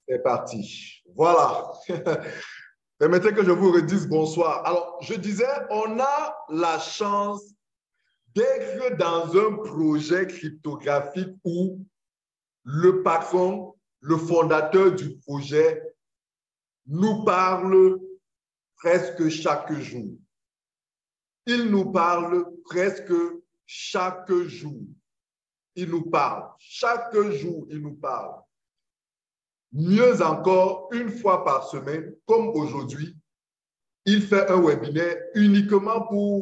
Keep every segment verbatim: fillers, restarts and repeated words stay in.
C'est parti. Voilà. Permettez que je vous redise bonsoir. Alors, je disais, on a la chance d'être dans un projet cryptographique où le patron, le fondateur du projet, nous parle presque chaque jour. Il nous parle presque chaque jour. Il nous parle. Chaque jour, il nous parle. Mieux encore, une fois par semaine, comme aujourd'hui, il fait un webinaire uniquement pour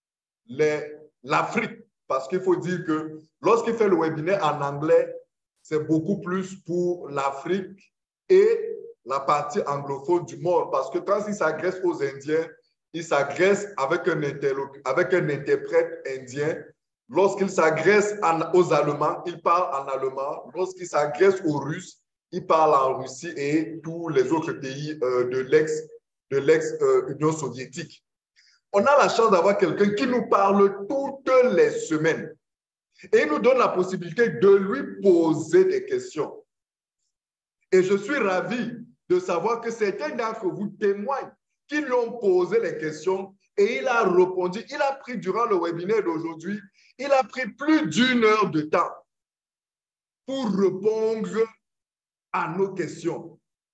l'Afrique. Parce qu'il faut dire que lorsqu'il fait le webinaire en anglais, c'est beaucoup plus pour l'Afrique et la partie anglophone du monde. Parce que quand il s'adresse aux Indiens, il s'adresse avec un, avec un interprète indien. Lorsqu'il s'adresse aux Allemands, il parle en allemand. Lorsqu'il s'adresse aux Russes, il parle en Russie et tous les autres pays euh, de l'ex de l'ex-Union euh, soviétique. On a la chance d'avoir quelqu'un qui nous parle toutes les semaines et il nous donne la possibilité de lui poser des questions. Et je suis ravi de savoir que certains d'entre vous témoignent qu'ils lui ont posé les questions et il a répondu. Il a pris durant le webinaire d'aujourd'hui, il a pris plus d'une heure de temps pour répondre à nos questions.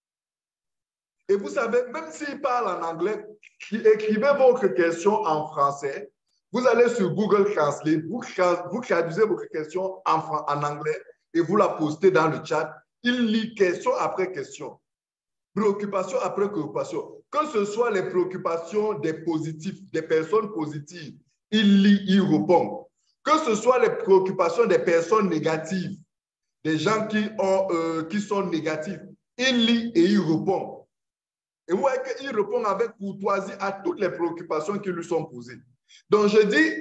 Et vous savez, même s'il parle en anglais, écrivez votre question en français. Vous allez sur Google Translate, vous, vous traduisez votre question en, en anglais et vous la postez dans le chat. Il lit question après question, préoccupation après préoccupation. Que ce soit les préoccupations des positifs, des personnes positives, il lit, il répond. Que ce soit les préoccupations des personnes négatives, des gens qui, ont, euh, qui sont négatifs, il lit et il répond. Et vous voyez qu'il répond avec courtoisie à toutes les préoccupations qui lui sont posées. Donc, je dis,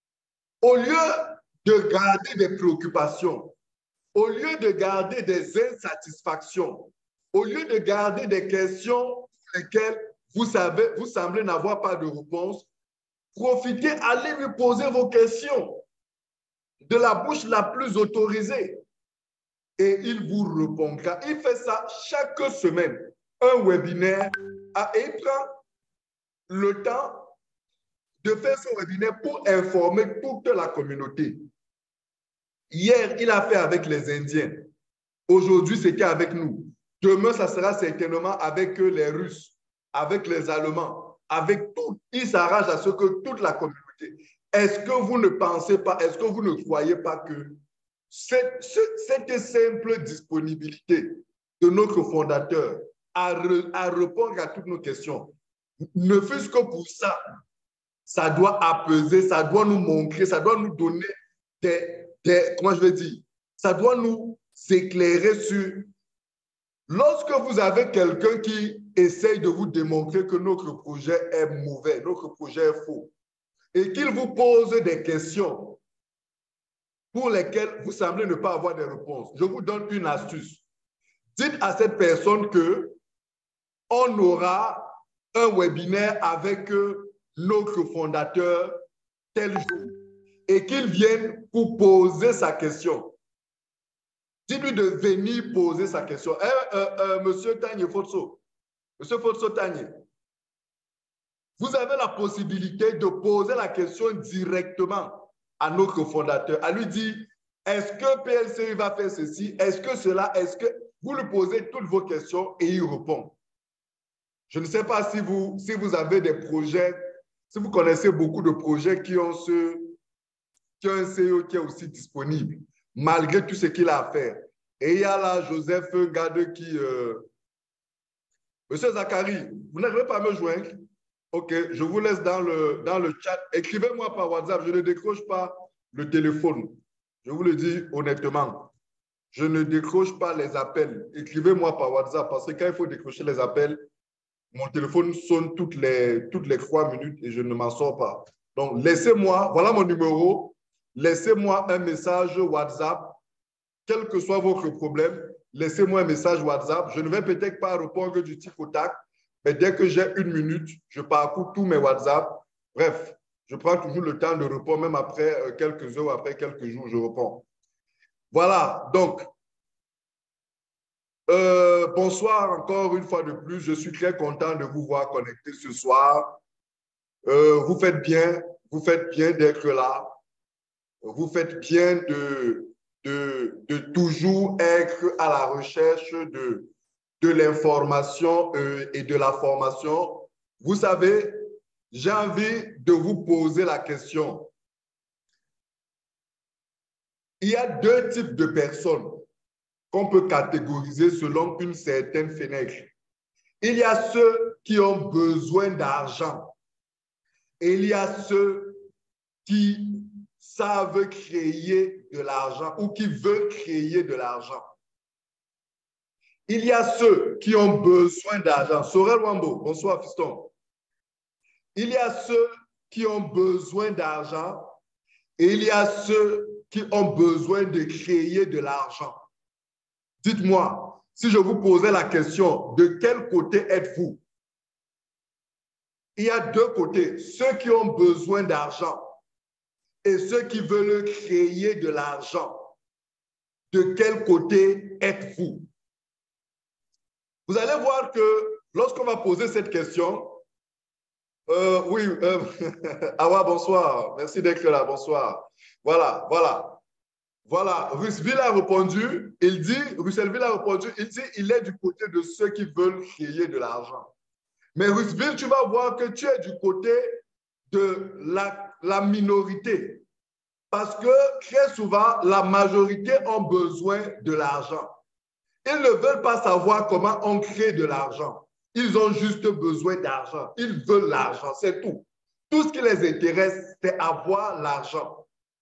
au lieu de garder des préoccupations, au lieu de garder des insatisfactions, au lieu de garder des questions pour lesquelles vous, savez, vous semblez n'avoir pas de réponse, profitez, allez lui poser vos questions de la bouche la plus autorisée. Et il vous répondra. Il fait ça chaque semaine. Un webinaire et il prend le temps de faire ce webinaire pour informer toute la communauté. Hier, il a fait avec les Indiens. Aujourd'hui, c'était avec nous. Demain, ça sera certainement avec les Russes, avec les Allemands, avec tout. Il s'arrange à ce que toute la communauté. Est-ce que vous ne pensez pas, est-ce que vous ne croyez pas que cette, cette simple disponibilité de notre fondateur à, re, à répondre à toutes nos questions, ne fût-ce que pour ça, ça doit apaiser, ça doit nous montrer, ça doit nous donner des, des comment je vais dire, ça doit nous éclairer sur, lorsque vous avez quelqu'un qui essaye de vous démontrer que notre projet est mauvais, notre projet est faux, et qu'il vous pose des questions pour lesquelles vous semblez ne pas avoir de réponses, je vous donne une astuce. Dites à cette personne que on aura un webinaire avec notre fondateur tel jour et qu'il vienne pour poser sa question. Dis-lui de venir poser sa question. Eh, euh, euh, Monsieur Tanye Fotso, Monsieur Fotso Tanye, vous avez la possibilité de poser la question directement à notre fondateur, à lui dire, est-ce que P L C I va faire ceci? Est-ce que cela? Est-ce que vous lui posez toutes vos questions et il répond? Je ne sais pas si vous, si vous avez des projets, si vous connaissez beaucoup de projets qui ont, ce, qui ont un C E O qui est aussi disponible, malgré tout ce qu'il a à faire. Et il y a là Joseph Gade qui... Euh... Monsieur Zachary, vous n'arrivez pas à me joindre? OK, je vous laisse dans le, dans le chat. Écrivez-moi par WhatsApp, je ne décroche pas le téléphone. Je vous le dis honnêtement. Je ne décroche pas les appels. Écrivez-moi par WhatsApp parce que quand il faut décrocher les appels, mon téléphone sonne toutes les, toutes les trois minutes et je ne m'en sors pas. Donc, laissez-moi, voilà mon numéro, laissez-moi un message WhatsApp, quel que soit votre problème, laissez-moi un message WhatsApp. Je ne vais peut-être pas répondre du tic au tac, mais dès que j'ai une minute, je parcours tous mes WhatsApp. Bref, je prends toujours le temps de répondre, même après quelques heures, après quelques jours, je réponds. Voilà, donc, Euh, bonsoir encore une fois de plus. Je suis très content de vous voir connectés ce soir. Euh, vous faites bien, vous faites bien d'être là. Vous faites bien de, de, de toujours être à la recherche de, de l'information euh, et de la formation. Vous savez, j'ai envie de vous poser la question. Il y a deux types de personnes qu'on peut catégoriser selon une certaine fenêtre. Il y a ceux qui ont besoin d'argent et il y a ceux qui savent créer de l'argent ou qui veulent créer de l'argent. Il y a ceux qui ont besoin d'argent. Sorel Wambo, bonsoir fiston. Il y a ceux qui ont besoin d'argent et il y a ceux qui ont besoin de créer de l'argent. Dites-moi, si je vous posais la question, de quel côté êtes-vous? Il y a deux côtés, ceux qui ont besoin d'argent et ceux qui veulent créer de l'argent. De quel côté êtes-vous? Vous allez voir que lorsqu'on va poser cette question, euh, oui, euh, Awa, bonsoir, merci d'être là, bonsoir. Voilà, voilà. Voilà, Russellville a répondu, il dit, Russellville a répondu, il dit, il est du côté de ceux qui veulent créer de l'argent. Mais Russellville, tu vas voir que tu es du côté de la, la minorité. Parce que très souvent, la majorité ont besoin de l'argent. Ils ne veulent pas savoir comment on crée de l'argent. Ils ont juste besoin d'argent. Ils veulent l'argent, c'est tout. Tout ce qui les intéresse, c'est avoir l'argent.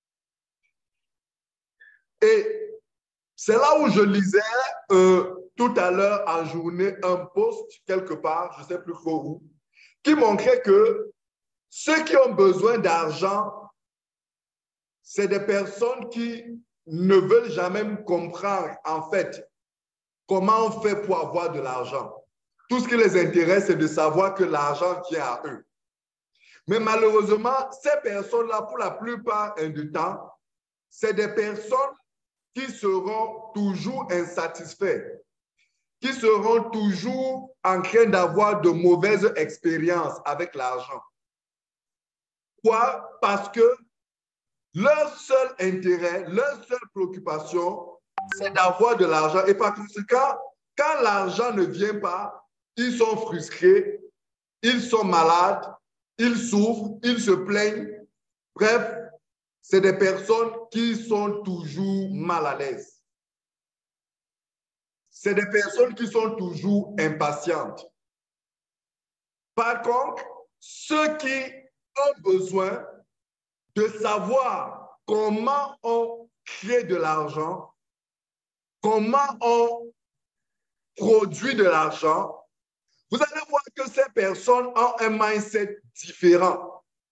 Et c'est là où je lisais euh, tout à l'heure en journée un post quelque part, je ne sais plus où, qui montrait que ceux qui ont besoin d'argent, c'est des personnes qui ne veulent jamais comprendre en fait comment on fait pour avoir de l'argent. Tout ce qui les intéresse, c'est de savoir que l'argent vient à eux. Mais malheureusement, ces personnes-là, pour la plupart du temps, c'est des personnes qui seront toujours insatisfaits, qui seront toujours en train d'avoir de mauvaises expériences avec l'argent. Pourquoi? Parce que leur seul intérêt, leur seule préoccupation, c'est d'avoir de l'argent. Et par conséquent, quand l'argent ne vient pas, ils sont frustrés, ils sont malades, ils souffrent, ils se plaignent. Bref, c'est des personnes qui sont toujours mal à l'aise. C'est des personnes qui sont toujours impatientes. Par contre, ceux qui ont besoin de savoir comment on crée de l'argent, comment on produit de l'argent, vous allez voir que ces personnes ont un mindset différent.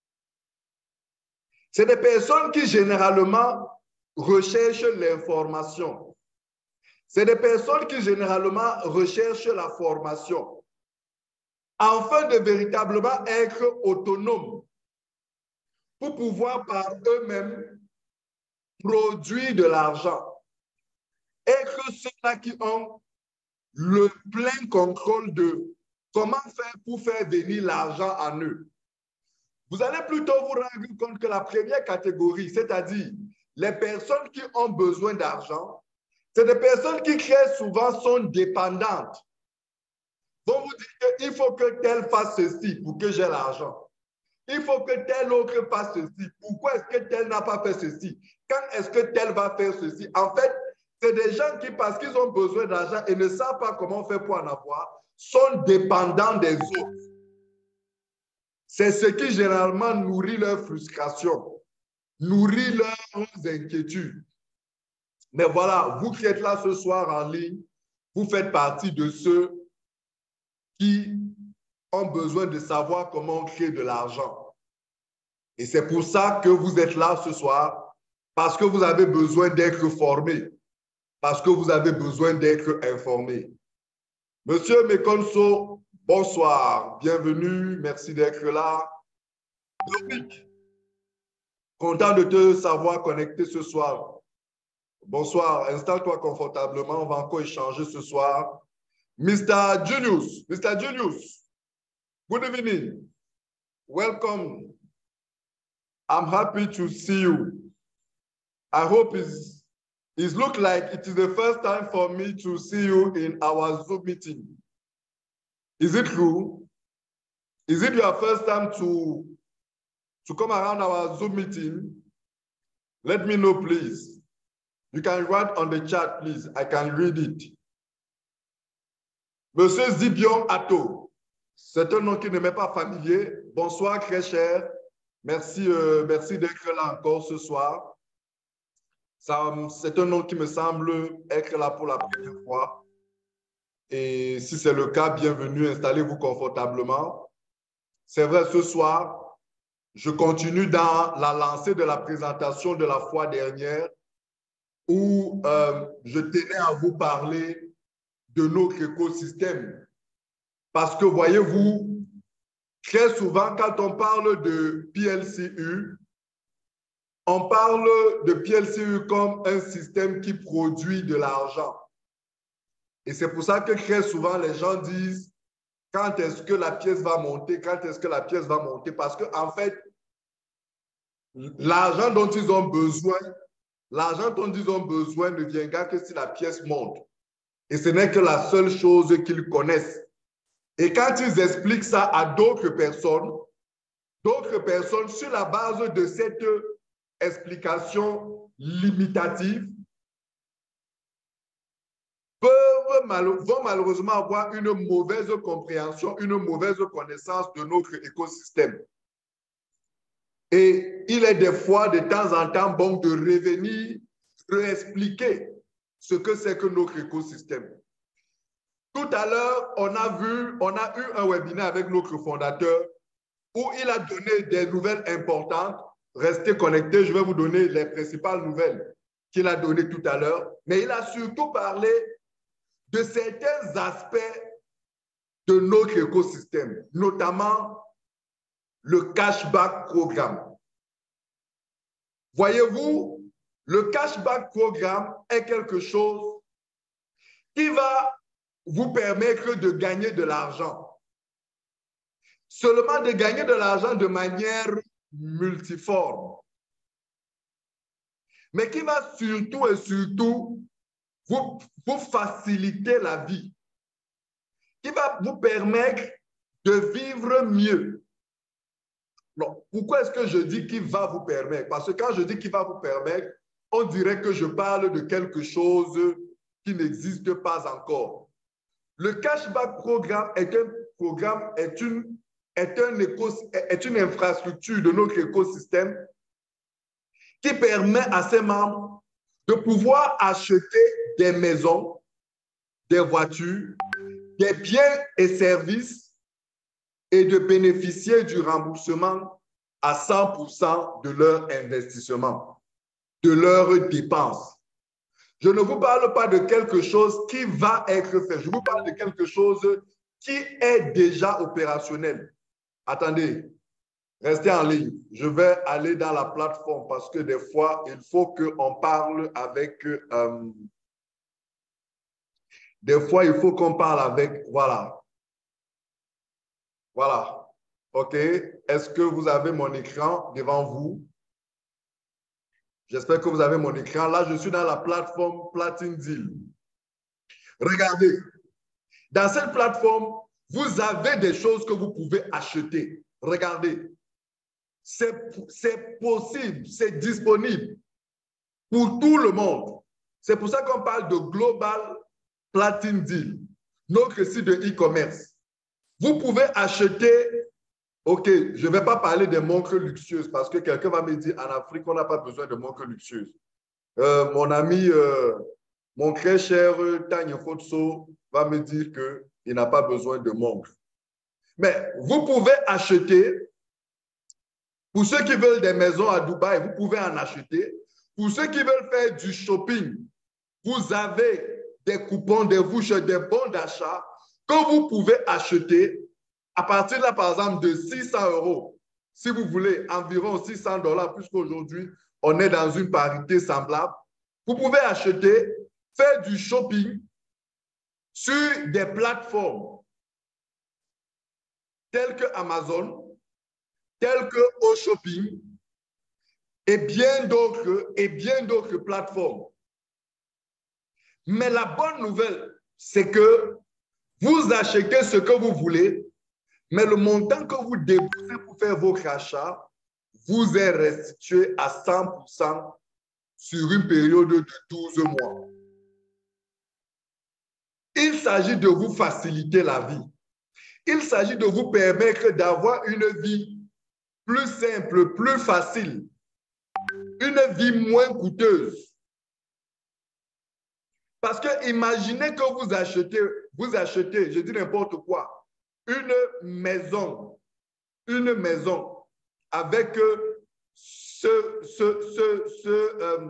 C'est des personnes qui généralement recherchent l'information. C'est des personnes qui généralement recherchent la formation afin de véritablement être autonomes pour pouvoir par eux-mêmes produire de l'argent. Être ceux-là qui ont le plein contrôle de comment faire pour faire venir l'argent en eux. Vous allez plutôt vous rendre compte que la première catégorie, c'est-à-dire les personnes qui ont besoin d'argent, c'est des personnes qui très souvent sont dépendantes. Vont vous dire qu'il faut que tel fasse ceci pour que j'ai l'argent. Il faut que tel autre fasse ceci. Pourquoi est-ce que tel n'a pas fait ceci? Quand est-ce que tel va faire ceci? En fait, c'est des gens qui, parce qu'ils ont besoin d'argent et ne savent pas comment faire pour en avoir, sont dépendants des autres. C'est ce qui généralement nourrit leur frustration, nourrit leurs inquiétudes. Mais voilà, vous qui êtes là ce soir en ligne, vous faites partie de ceux qui ont besoin de savoir comment créer de l'argent. Et c'est pour ça que vous êtes là ce soir, parce que vous avez besoin d'être formé, parce que vous avez besoin d'être informé. Monsieur Mekonso, bonsoir, bienvenue, merci d'être là. Lomique, content de te savoir connecté ce soir. Bonsoir, installe-toi confortablement. On va encore échanger ce soir. mister Junius, mister Junius, good evening. Welcome. I'm happy to see you. I hope it's, it looks like it is the first time for me to see you in our Zoom meeting. Is it true? Is it your first time to, to come around our Zoom meeting? Let me know, please. You can write on the chat, please. I can read it. Monsieur Zibion Atto, c'est un nom qui ne m'est pas familier. Bonsoir, très cher. Merci, euh, merci d'être là encore ce soir. C'est un nom qui me semble être là pour la première fois. Et si c'est le cas, bienvenue, installez-vous confortablement. C'est vrai, ce soir, je continue dans la lancée de la présentation de la fois dernière où euh, je tenais à vous parler de notre écosystème. Parce que, voyez-vous, très souvent, quand on parle de P L C U, on parle de P L C U comme un système qui produit de l'argent. Et c'est pour ça que très souvent, les gens disent quand est-ce que la pièce va monter, quand est-ce que la pièce va monter. Parce qu'en fait, l'argent dont ils ont besoin, l'argent dont ils ont besoin ne viendra que si la pièce monte. Et ce n'est que la seule chose qu'ils connaissent. Et quand ils expliquent ça à d'autres personnes, d'autres personnes, sur la base de cette explication limitative, peuvent mal, vont malheureusement avoir une mauvaise compréhension, une mauvaise connaissance de notre écosystème. Et il est des fois, de temps en temps, bon de revenir, réexpliquer ce que c'est que notre écosystème. Tout à l'heure, on a vu, on a eu un webinaire avec notre fondateur où il a donné des nouvelles importantes. Restez connectés, je vais vous donner les principales nouvelles qu'il a données tout à l'heure. Mais il a surtout parlé de certains aspects de notre écosystème, notamment le cashback programme. Voyez-vous, le cashback programme est quelque chose qui va vous permettre de gagner de l'argent. Seulement de gagner de l'argent de manière multiforme. Mais qui va surtout et surtout vous, vous faciliter la vie. Qui va vous permettre de vivre mieux. Non, pourquoi est-ce que je dis qu'il va vous permettre? Parce que quand je dis qu'il va vous permettre, on dirait que je parle de quelque chose qui n'existe pas encore. Le cashback programme est un programme, est une, est, un éco, est une infrastructure de notre écosystème qui permet à ses membres de pouvoir acheter des maisons, des voitures, des biens et services et de bénéficier du remboursement à cent pour cent de leur investissement, de leurs dépenses. Je ne vous parle pas de quelque chose qui va être fait. Je vous parle de quelque chose qui est déjà opérationnel. Attendez, restez en ligne. Je vais aller dans la plateforme parce que des fois, il faut qu'on parle avec... Euh, des fois, il faut qu'on parle avec... Voilà. Voilà. OK. Est-ce que vous avez mon écran devant vous? J'espère que vous avez mon écran. Là, je suis dans la plateforme Platine Deal. Regardez. Dans cette plateforme, vous avez des choses que vous pouvez acheter. Regardez. C'est possible, c'est disponible pour tout le monde. C'est pour ça qu'on parle de Global Platine Deal, notre site de e-commerce. Vous pouvez acheter... OK, je ne vais pas parler des montres luxueuses parce que quelqu'un va me dire en Afrique, on n'a pas besoin de montres luxueuses. Euh, mon ami, euh, mon très cher Tanya Fotso va me dire qu'il n'a pas besoin de montres. Mais vous pouvez acheter, pour ceux qui veulent des maisons à Dubaï, vous pouvez en acheter. Pour ceux qui veulent faire du shopping, vous avez des coupons, des vouchers, des bons d'achat que vous pouvez acheter. À partir de là, par exemple, de six cents euros, si vous voulez environ six cents dollars, puisqu'aujourd'hui, on est dans une parité semblable, Vous pouvez acheter, faire du shopping sur des plateformes telles que Amazon, telles que OShopping et bien d'autres et bien d'autres plateformes. Mais la bonne nouvelle, c'est que vous achetez ce que vous voulez, mais le montant que vous déboursez pour faire votre achat vous est restitué à cent pour cent sur une période de douze mois. Il s'agit de vous faciliter la vie. Il s'agit de vous permettre d'avoir une vie plus simple, plus facile, une vie moins coûteuse. Parce que imaginez que vous achetez, vous achetez, je dis n'importe quoi, une maison, une maison avec ce, ce, ce, ce, euh,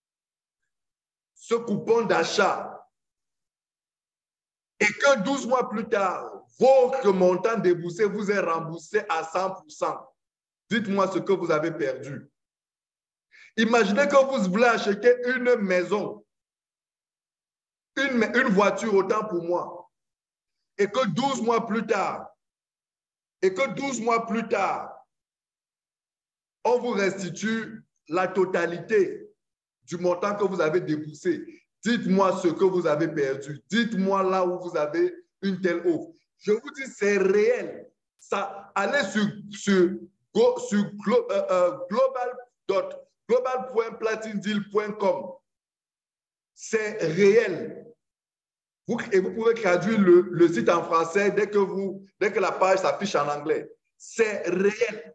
ce coupon d'achat et que douze mois plus tard, votre montant déboursé vous est remboursé à cent pour cent. Dites-moi ce que vous avez perdu. Imaginez que vous voulez acheter une maison, une, une voiture autant pour moi, et que douze mois plus tard, et que douze mois plus tard, on vous restitue la totalité du montant que vous avez déboursé. Dites-moi ce que vous avez perdu. Dites-moi là où vous avez une telle offre. Je vous dis, c'est réel. Ça, allez sur, sur, go, sur glo, euh, euh, global point platine deal point com. C'est réel. Vous, et vous pouvez traduire le, le site en français dès que, vous, dès que la page s'affiche en anglais. C'est réel.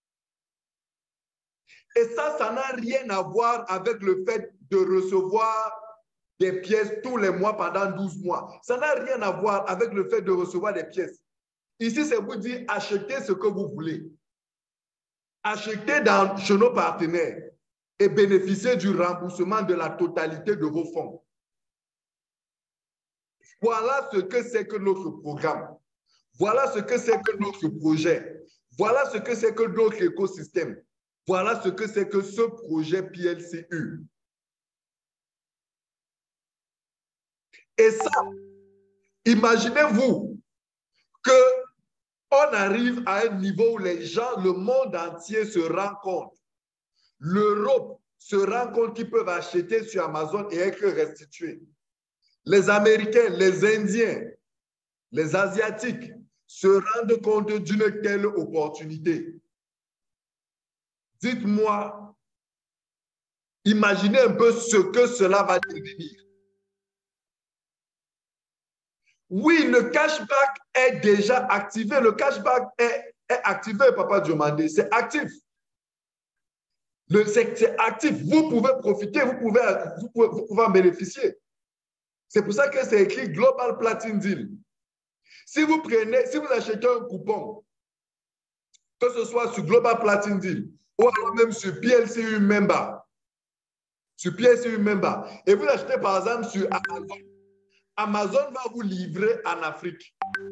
Et ça, ça n'a rien à voir avec le fait de recevoir des pièces tous les mois pendant douze mois. Ça n'a rien à voir avec le fait de recevoir des pièces. Ici, c'est vous dire, achetez ce que vous voulez. Achetez dans, chez nos partenaires et bénéficiez du remboursement de la totalité de vos fonds. Voilà ce que c'est que notre programme. Voilà ce que c'est que notre projet. Voilà ce que c'est que notre écosystème. Voilà ce que c'est que ce projet P L C U. Et ça, imaginez-vous qu'on arrive à un niveau où les gens, le monde entier se rend compte. L'Europe se rend compte qu'ils peuvent acheter sur Amazon et être restitués. Les Américains, les Indiens, les Asiatiques se rendent compte d'une telle opportunité. Dites-moi, imaginez un peu ce que cela va devenir. Oui, le cashback est déjà activé. Le cashback est, est activé, Papa Diomandé. C'est actif. C'est actif. Vous pouvez profiter, vous pouvez, vous pouvez, vous pouvez en bénéficier. C'est pour ça que c'est écrit Global Platine Deal. Si vous prenez, si vous achetez un coupon, que ce soit sur Global Platine Deal ou alors même sur P L C U Member, sur P L C U Member, et vous achetez par exemple sur Amazon, Amazon va vous livrer en Afrique.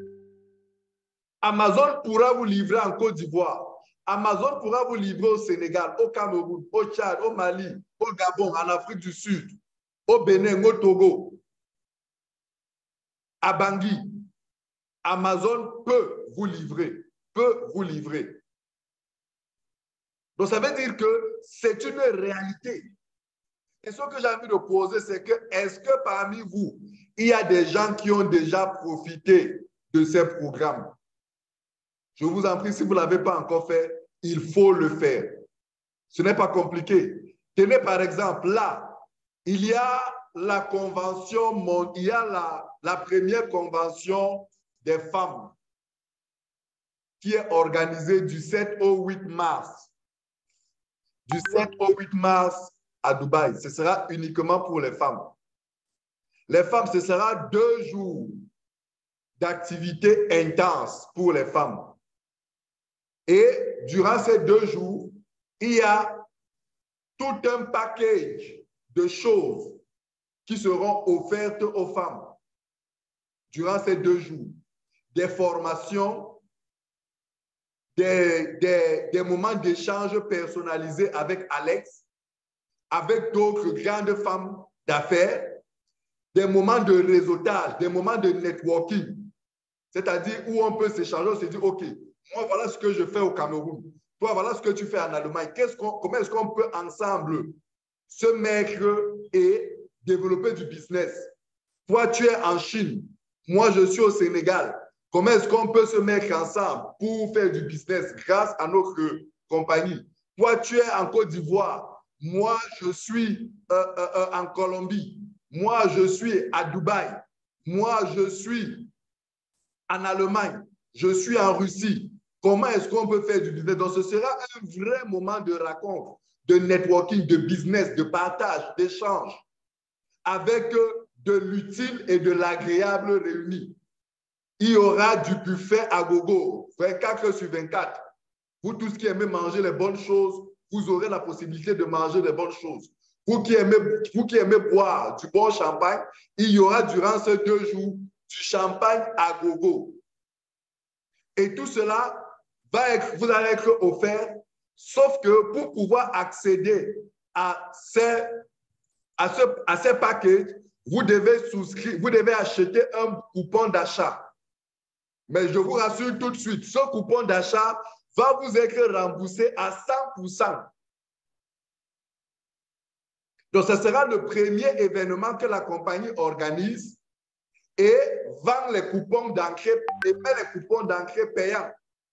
Amazon pourra vous livrer en Côte d'Ivoire. Amazon pourra vous livrer au Sénégal, au Cameroun, au Tchad, au Mali, au Gabon, en Afrique du Sud, au Bénin, au Togo, à Bangui. Amazon peut vous livrer, peut vous livrer. Donc, ça veut dire que c'est une réalité. Et ce que j'ai envie de poser, c'est que est-ce que parmi vous, il y a des gens qui ont déjà profité de ces programmes? Je vous en prie, si vous ne l'avez pas encore fait, il faut le faire. Ce n'est pas compliqué. Tenez par exemple, là, il y a la convention, il y a la, la première convention des femmes qui est organisée du sept au huit mars. Du sept au huit mars à Dubaï. Ce sera uniquement pour les femmes. Les femmes, ce sera deux jours d'activité intense pour les femmes. Et durant ces deux jours, il y a tout un package de choses qui seront offertes aux femmes durant ces deux jours. Des formations, des, des, des moments d'échange personnalisés avec Alex. avec d'autres grandes femmes d'affaires, des moments de réseautage, des moments de networking, c'est-à-dire où on peut s'échanger, on se dit, OK, moi, voilà ce que je fais au Cameroun. Toi, voilà ce que tu fais en Allemagne. Qu'est-ce qu'on, comment est-ce qu'on peut ensemble se mettre et développer du business? Toi, tu es en Chine. Moi, je suis au Sénégal. Comment est-ce qu'on peut se mettre ensemble pour faire du business grâce à notre compagnie? Toi, tu es en Côte d'Ivoire. Moi, je suis euh, euh, euh, en Colombie. Moi, je suis à Dubaï. Moi, je suis en Allemagne. Je suis en Russie. Comment est-ce qu'on peut faire du business? Donc, ce sera un vrai moment de rencontre, de networking, de business, de partage, d'échange, avec de l'utile et de l'agréable réunis. Il y aura du buffet à gogo, vingt-quatre heures sur vingt-quatre. Vous tous qui aimez manger les bonnes choses, vous aurez la possibilité de manger les bonnes choses. Vous qui aimez, vous qui aimez boire du bon champagne, il y aura durant ces deux jours du champagne à gogo. Et tout cela va être, vous allez être offert, sauf que pour pouvoir accéder à ces, à ce, à ces packages, vous devez souscrire, vous devez acheter un coupon d'achat. Mais je vous rassure tout de suite, ce coupon d'achat va vous être remboursé à cent pour cent. Donc, ce sera le premier événement que la compagnie organise et vend les coupons d'entrée et met les coupons d'entrée payants.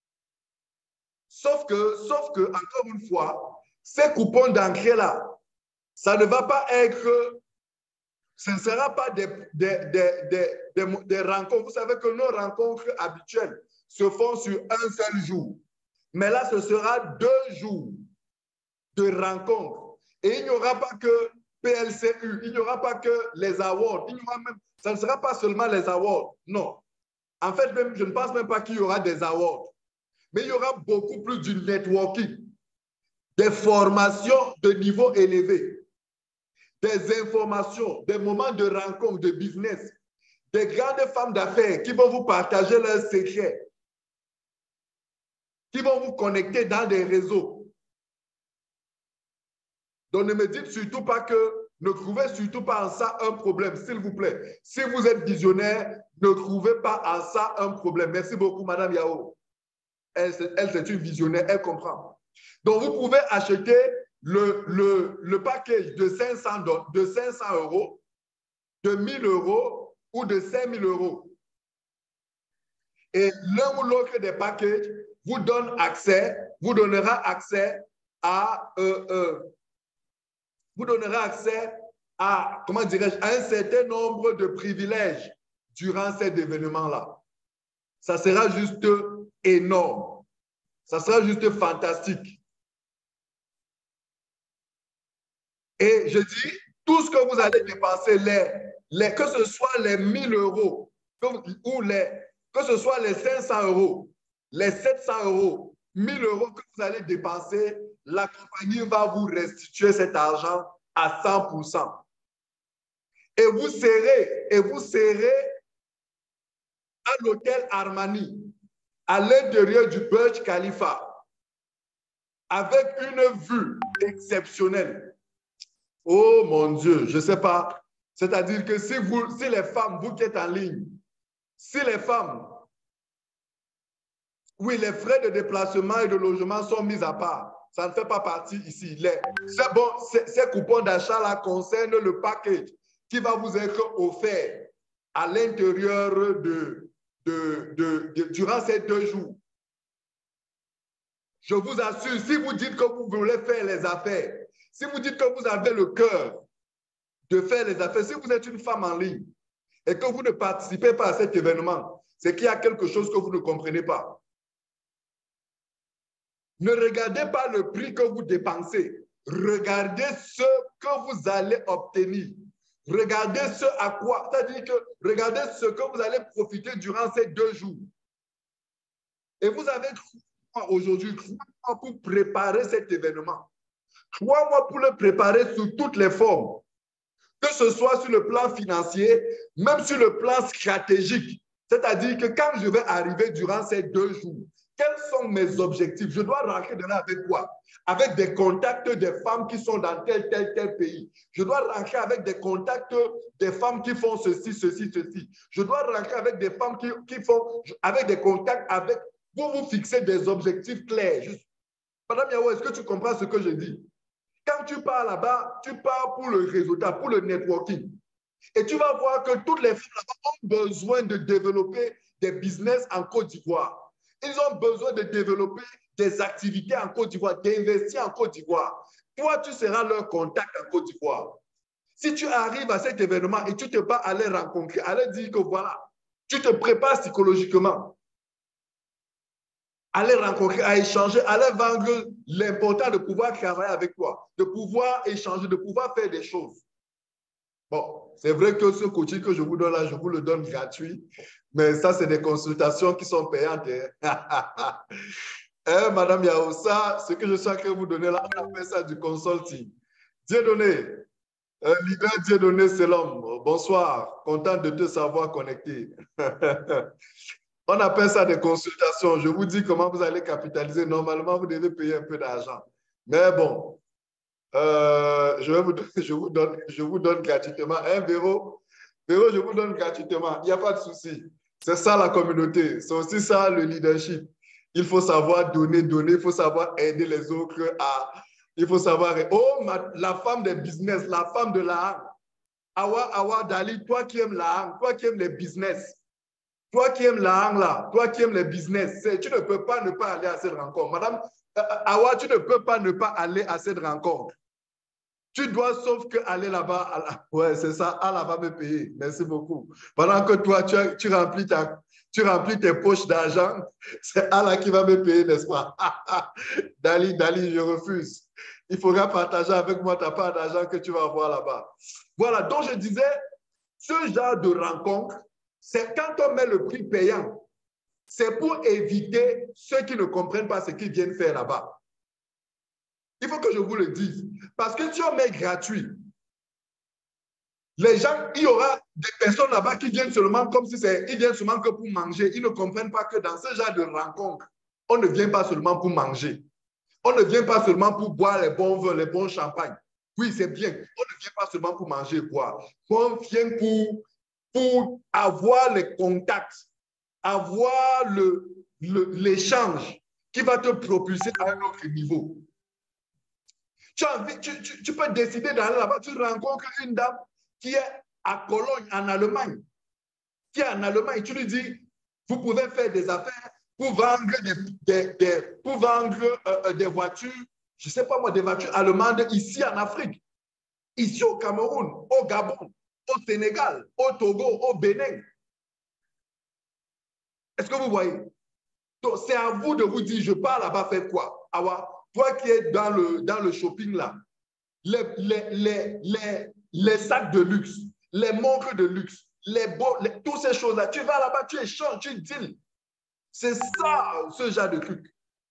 Sauf que, sauf que, encore une fois, ces coupons d'entrée-là, ça ne va pas être, ce ne sera pas des, des, des, des, des, des rencontres. Vous savez que nos rencontres habituelles se font sur un seul jour. Mais là, ce sera deux jours de rencontres. Et il n'y aura pas que P L C U, il n'y aura pas que les awards, il n'y aura même, ça ne sera pas seulement les awards, non. En fait, même, je ne pense même pas qu'il y aura des awards. Mais il y aura beaucoup plus du networking, des formations de niveau élevé, des informations, des moments de rencontre, de business, des grandes femmes d'affaires qui vont vous partager leurs secrets, qui vont vous connecter dans des réseaux. Donc, ne me dites surtout pas que, ne trouvez surtout pas en ça un problème, s'il vous plaît. Si vous êtes visionnaire, ne trouvez pas en ça un problème. Merci beaucoup, Madame Yao. Elle, elle c'est une visionnaire, elle comprend. Donc, vous pouvez acheter le, le, le package de cinq cents, de cinq cents euros, de mille euros ou de cinq mille euros. Et l'un ou l'autre des packages vous donne accès, vous donnera accès à, euh, euh, vous donnera accès à, comment dirais-je, à un certain nombre de privilèges durant cet événement-là. Ça sera juste énorme. Ça sera juste fantastique. Et je dis, tout ce que vous allez dépenser, les, les, que ce soit les mille euros ou les, que ce soit les cinq cents euros, les sept cents euros, mille euros que vous allez dépenser, la compagnie va vous restituer cet argent à cent pour cent. Et vous serez, et vous serez à l'hôtel Armani, à l'intérieur du Burj Khalifa, avec une vue exceptionnelle. Oh mon Dieu, je ne sais pas. C'est-à-dire que si, vous, si les femmes, vous qui êtes en ligne, si les femmes, oui, les frais de déplacement et de logement sont mis à part, ça ne fait pas partie ici. C'est bon, ces coupons d'achat-là concernent le package qui va vous être offert à l'intérieur de, de, de, de, durant ces deux jours. Je vous assure, si vous dites que vous voulez faire les affaires, si vous dites que vous avez le cœur de faire les affaires, si vous êtes une femme en ligne et que vous ne participez pas à cet événement, c'est qu'il y a quelque chose que vous ne comprenez pas. Ne regardez pas le prix que vous dépensez. Regardez ce que vous allez obtenir. Regardez ce à quoi, c'est-à-dire que regardez ce que vous allez profiter durant ces deux jours. Et vous avez trois mois aujourd'hui, trois mois pour préparer cet événement. Trois mois pour le préparer sous toutes les formes. Que ce soit sur le plan financier, même sur le plan stratégique. C'est-à-dire que quand je vais arriver durant ces deux jours, Quels sont mes objectifs? Je dois rentrer dedans avec quoi? Avec des contacts des femmes qui sont dans tel, tel, tel pays. Je dois rentrer avec des contacts des femmes qui font ceci, ceci, ceci. Je dois rentrer avec des femmes qui, qui font, avec des contacts avec, pour vous fixer des objectifs clairs. Juste. Madame Yao, est-ce que tu comprends ce que je dis? Quand tu pars là-bas, tu pars pour le résultat, pour le networking. Et tu vas voir que toutes les femmes là-bas ont besoin de développer des business en Côte d'Ivoire. Ils ont besoin de développer des activités en Côte d'Ivoire, d'investir en Côte d'Ivoire. Toi, tu seras leur contact en Côte d'Ivoire. Si tu arrives à cet événement et tu te bats à les rencontrer, à leur dire que voilà, tu te prépares psychologiquement à les rencontrer, à échanger, à leur vendre l'important de pouvoir travailler avec toi, de pouvoir échanger, de pouvoir faire des choses. Bon, c'est vrai que ce coaching que je vous donne là, je vous le donne gratuit, mais ça, c'est des consultations qui sont payantes. Hein? hein, Madame Yao, ça, ce que je suis en train de vous donner là, on appelle ça du consulting. Dieudonné, euh, leader Dieudonné, c'est l'homme. Bonsoir, content de te savoir connecté. On appelle ça des consultations. Je vous dis comment vous allez capitaliser. Normalement, vous devez payer un peu d'argent. Mais bon, euh, je, vais vous, je, vous donne, je vous donne gratuitement. Hein, Véro? Véro, je vous donne gratuitement. Il n'y a pas de souci. C'est ça la communauté. C'est aussi ça le leadership. Il faut savoir donner, donner. Il faut savoir aider les autres à... Il faut savoir... Oh, ma, la femme des business, la femme de la... Awa, Awa, Dali, toi qui aimes la... toi qui aimes les business. Toi qui aimes la là, toi qui aimes les business, tu ne peux pas ne pas aller à cette rencontre. Madame euh, Awa, tu ne peux pas ne pas aller à cette rencontre. Tu dois, sauf que aller là-bas. La... Ouais, c'est ça, Allah va me payer. Merci beaucoup. Pendant que toi, tu, tu, remplis, ta, tu remplis tes poches d'argent, c'est Allah qui va me payer, n'est-ce pas? Dali, Dali, je refuse. Il faudra partager avec moi ta part d'argent que tu vas avoir là-bas. Voilà, donc je disais, ce genre de rencontre, c'est quand on met le prix payant, c'est pour éviter ceux qui ne comprennent pas ce qu'ils viennent faire là-bas. Il faut que je vous le dise. Parce que si on met gratuit, les gens, il y aura des personnes là-bas qui viennent seulement comme si c'est, ils viennent seulement que pour manger. Ils ne comprennent pas que dans ce genre de rencontre, on ne vient pas seulement pour manger. On ne vient pas seulement pour boire les bons vins, les bons champagnes. Oui, c'est bien. On ne vient pas seulement pour manger et boire. On vient pour... pour avoir les contacts, avoir l'échange le, qui va te propulser à un autre niveau. Tu, as envie, tu, tu, tu peux décider d'aller là-bas, tu rencontres une dame qui est à Cologne, en Allemagne, qui est en Allemagne, tu lui dis, vous pouvez faire des affaires pour vendre des, des, des, pour vendre, euh, des voitures, je ne sais pas moi, des voitures allemandes ici en Afrique, ici au Cameroun, au Gabon, au Sénégal, au Togo, au Bénin. Est-ce que vous voyez? Donc, c'est à vous de vous dire, je pars là-bas faire quoi? Awa, toi qui es dans le, dans le shopping là, les, les, les, les, les sacs de luxe, les montres de luxe, les beaux, les, toutes ces choses-là, tu vas là-bas, tu échanges, tu deals. C'est ça, ce genre de truc.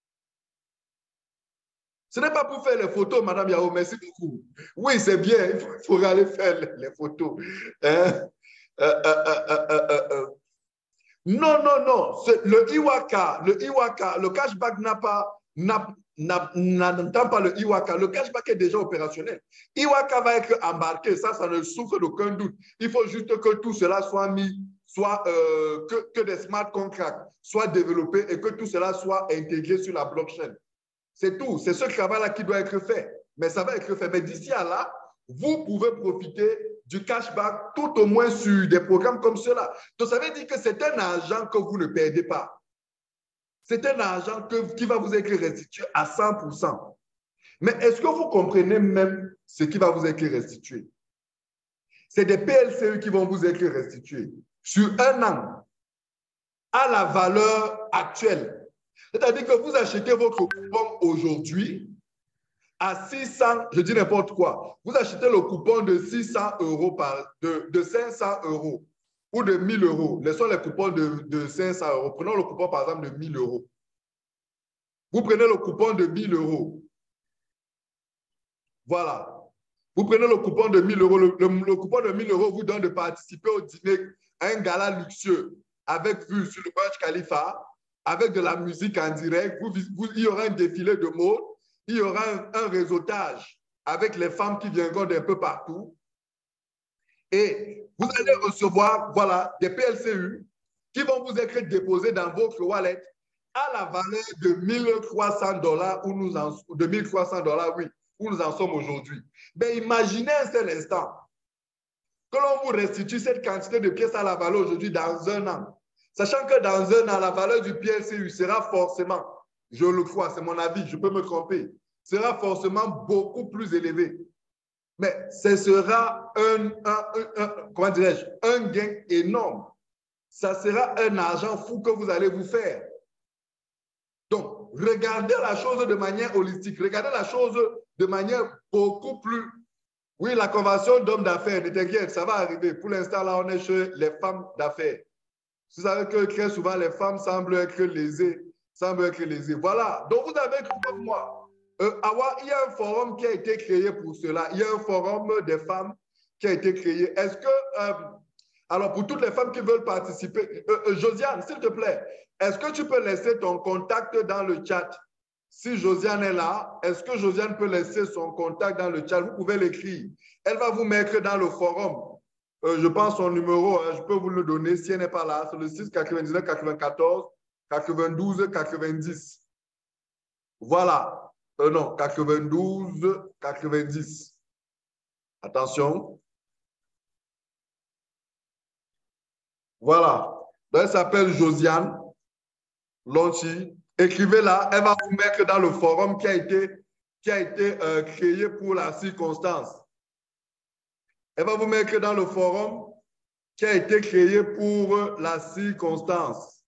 Ce n'est pas pour faire les photos, Madame Yao, merci beaucoup. Oui, c'est bien, il faut, il faut aller faire les, les photos. Hein? Euh, euh, euh, euh, euh, euh. Non, non, non. Le Iwaka, le Iwaka, le cashback n'a pas, n'entend pas le Iwaka. Le cashback est déjà opérationnel. Iwaka va être embarqué, ça, ça ne souffre d'aucun doute. Il faut juste que tout cela soit mis, soit euh, que, que des smart contracts soient développés et que tout cela soit intégré sur la blockchain. C'est tout. C'est ce travail-là qui doit être fait. Mais ça va être fait. Mais d'ici à là, vous pouvez profiter du cashback tout au moins sur des programmes comme cela. Donc, ça veut dire que c'est un argent que vous ne perdez pas. C'est un argent que, qui va vous être restitué à cent pour cent. Mais est-ce que vous comprenez même ce qui va vous être restitué? C'est des P L C E qui vont vous être restitués sur un an à la valeur actuelle. C'est-à-dire que vous achetez votre coupon aujourd'hui à six cents, je dis n'importe quoi. Vous achetez le coupon de six cents euros, par, de, de cinq cents euros ou de mille euros. Laissons les coupons de, de cinq cents euros. Prenons le coupon par exemple de mille euros. Vous prenez le coupon de mille euros. Voilà. Vous prenez le coupon de mille euros. Le, le, le coupon de mille euros vous donne de participer au dîner à un gala luxueux avec vue sur le Burj Khalifa. avec de la musique en direct. Vous, vous, il y aura un défilé de mode. Il y aura un, un réseautage avec les femmes qui viendront d'un peu partout. Et vous allez recevoir, voilà, des P L C U qui vont vous être déposés dans votre wallet à la valeur de mille trois cents dollars, où nous en, de mille trois cents dollars, oui, où nous en sommes aujourd'hui. Mais imaginez un seul instant que l'on vous restitue cette quantité de pièces à la valeur aujourd'hui dans un an. Sachant que dans un an, la valeur du P L C U sera forcément, je le crois, c'est mon avis, je peux me tromper, sera forcément beaucoup plus élevée. Mais ce sera un, un, un, un comment dirais-je, un gain énorme. Ça sera un argent fou que vous allez vous faire. Donc, regardez la chose de manière holistique, regardez la chose de manière beaucoup plus... Oui, la convention d'hommes d'affaires, ne t'inquiète, ça va arriver. Pour l'instant, là, on est chez les femmes d'affaires. Vous savez que très souvent, les femmes semblent être lésées, semblent être lésées. Voilà. Donc, vous avez cru comme moi. Euh, Awa, il y a un forum qui a été créé pour cela. Il y a un forum des femmes qui a été créé. Est-ce que... Euh, alors, pour toutes les femmes qui veulent participer, euh, euh, Josiane, s'il te plaît, est-ce que tu peux laisser ton contact dans le chat? Si Josiane est là, est-ce que Josiane peut laisser son contact dans le chat? Vous pouvez l'écrire. Elle va vous mettre dans le forum. Euh, je pense son numéro, hein, je peux vous le donner si elle n'est pas là. C'est le six quatre-vingt-dix-neuf quatre-vingt-quatorze quatre-vingt-douze quatre-vingt-dix. Voilà. Euh, non, quatre-vingt-douze quatre-vingt-dix. Attention. Voilà. Donc, elle s'appelle Josiane Lonchi. Écrivez-la. Elle va vous mettre dans le forum qui a été, qui a été euh, créé pour la circonstance. Elle va vous mettre dans le forum qui a été créé pour la circonstance.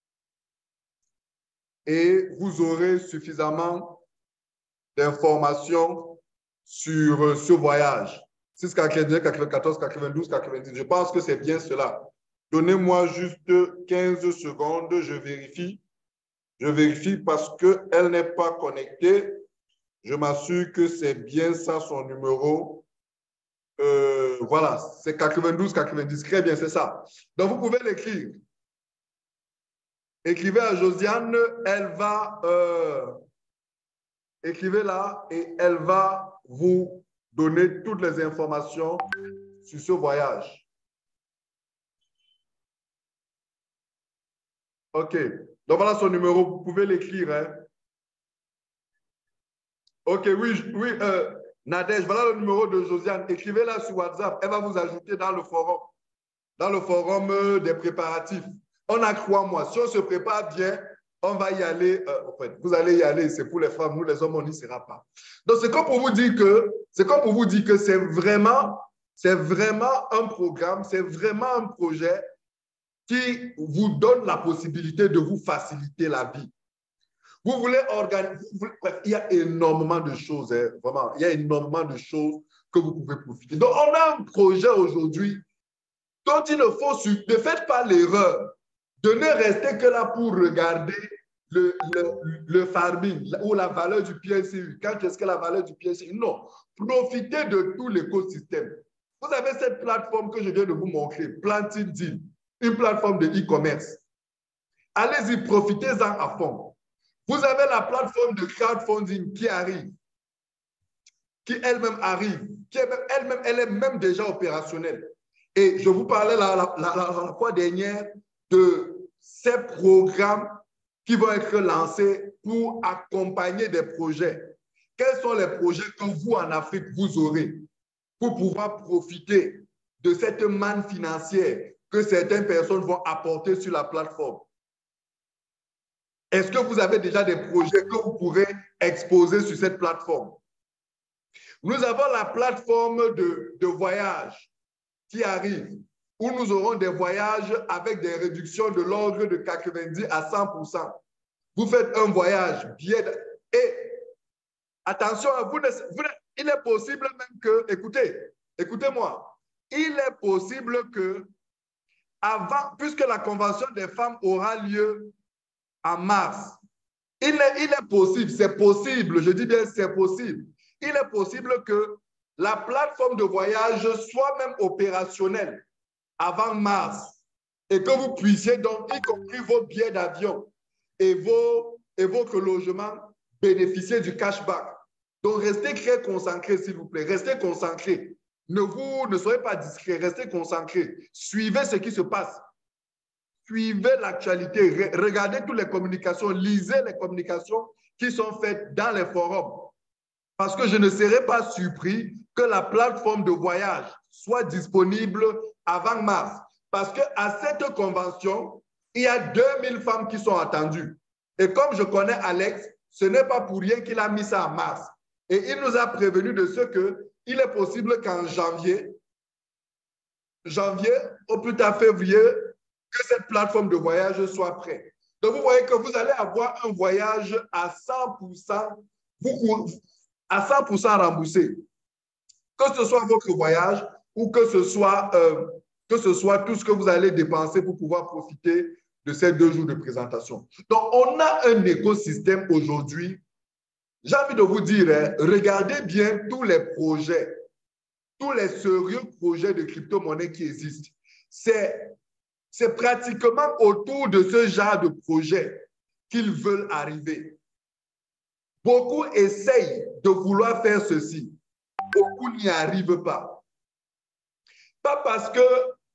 Et vous aurez suffisamment d'informations sur ce voyage. six quatre-vingt-dix, quatre-vingt-quatorze, quatre-vingt-douze, quatre-vingt-dix. Je pense que c'est bien cela. Donnez-moi juste quinze secondes, je vérifie. Je vérifie parce qu'elle n'est pas connectée. Je m'assure que c'est bien ça son numéro. Euh, voilà, c'est quatre-vingt-douze quatre-vingt-dix. Très bien, c'est ça. Donc, vous pouvez l'écrire. Écrivez à Josiane, elle va... Euh, écrivez-la et elle va vous donner toutes les informations sur ce voyage. OK. Donc, voilà son numéro. Vous pouvez l'écrire. Hein? OK, oui, oui. Euh, Nadège, voilà le numéro de Josiane. Écrivez-la sur WhatsApp. Elle va vous ajouter dans le forum. Dans le forum des préparatifs. On a trois mois. Si on se prépare bien, on va y aller. Euh, en fait, vous allez y aller. C'est pour les femmes. Nous, les hommes, on n'y sera pas. Donc, c'est comme pour vous dire que c'est comme pour vous dire que c'est vraiment, c'est vraiment un programme, c'est vraiment un projet qui vous donne la possibilité de vous faciliter la vie. Vous voulez organiser, vous voulez, bref, il y a énormément de choses, hein, vraiment, il y a énormément de choses que vous pouvez profiter. Donc, on a un projet aujourd'hui dont il ne faut, ne faites pas l'erreur de ne rester que là pour regarder le, le, le farming ou la valeur du P S C U. Quand est-ce que la valeur du P S C U? Non, profitez de tout l'écosystème. Vous avez cette plateforme que je viens de vous montrer, Planting Deal, une plateforme de e-commerce. Allez-y, profitez-en à fond. Vous avez la plateforme de crowdfunding qui arrive, qui elle-même arrive, qui elle-même, elle est même déjà opérationnelle. Et je vous parlais la, la, la, la, la fois dernière de ces programmes qui vont être lancés pour accompagner des projets. Quels sont les projets que vous, en Afrique, vous aurez pour pouvoir profiter de cette manne financière que certaines personnes vont apporter sur la plateforme? Est-ce que vous avez déjà des projets que vous pourrez exposer sur cette plateforme? Nous avons la plateforme de, de voyage qui arrive, où nous aurons des voyages avec des réductions de l'ordre de quatre-vingt-dix à cent pour cent. Vous faites un voyage, billet de... Et attention, vous ne, vous ne, il est possible même que, écoutez, écoutez-moi, il est possible que, avant, puisque la convention des femmes aura lieu en mars, il est, il est possible, c'est possible, je dis bien c'est possible, il est possible que la plateforme de voyage soit même opérationnelle avant mars et que vous puissiez donc, y compris vos billets d'avion, et vos, et votre logement, bénéficiez du cashback. Donc, restez très concentrés, s'il vous plaît. Restez concentrés. Ne, vous, ne soyez pas discrets, restez concentrés. Suivez ce qui se passe. Suivez l'actualité. Regardez toutes les communications. Lisez les communications qui sont faites dans les forums. Parce que je ne serai pas surpris que la plateforme de voyage soit disponible avant mars. Parce qu'à cette convention, il y a deux mille femmes qui sont attendues. Et comme je connais Alex, ce n'est pas pour rien qu'il a mis ça en mars. Et il nous a prévenu de ce qu'il est possible qu'en janvier, janvier ou plus tard février, que cette plateforme de voyage soit prête. Donc, vous voyez que vous allez avoir un voyage à cent pour cent, vous, à cent pour cent remboursé. Que ce soit votre voyage ou que ce soit, euh, que ce soit tout ce que vous allez dépenser pour pouvoir profiter de ces deux jours de présentation. Donc, on a un écosystème aujourd'hui. J'ai envie de vous dire, hein, regardez bien tous les projets, tous les sérieux projets de crypto-monnaie qui existent. C'est, c'est pratiquement autour de ce genre de projet qu'ils veulent arriver. Beaucoup essayent de vouloir faire ceci. Beaucoup n'y arrivent pas. Pas parce que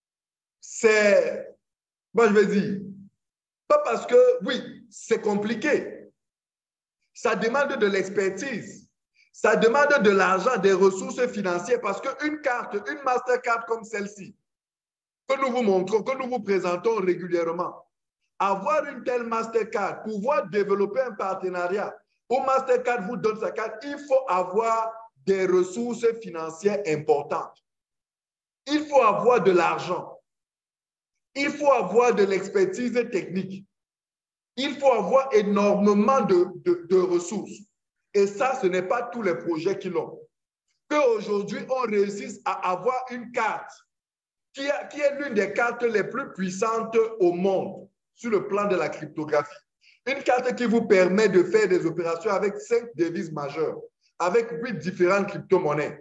c'est, moi je vais dire, pas parce que, oui, c'est compliqué. Ça demande de l'expertise. Ça demande de l'argent, des ressources financières parce qu'une carte, une Mastercard comme celle-ci, que nous vous montrons, que nous vous présentons régulièrement, avoir une telle Mastercard, pouvoir développer un partenariat où Mastercard vous donne sa carte, il faut avoir des ressources financières importantes. Il faut avoir de l'argent. Il faut avoir de l'expertise technique. Il faut avoir énormément de, de, de ressources. Et ça, ce n'est pas tous les projets qui l'ont. Qu'aujourd'hui, on réussisse à avoir une carte qui, a, qui est l'une des cartes les plus puissantes au monde sur le plan de la cryptographie. Une carte qui vous permet de faire des opérations avec cinq devises majeures, avec huit différentes crypto-monnaies.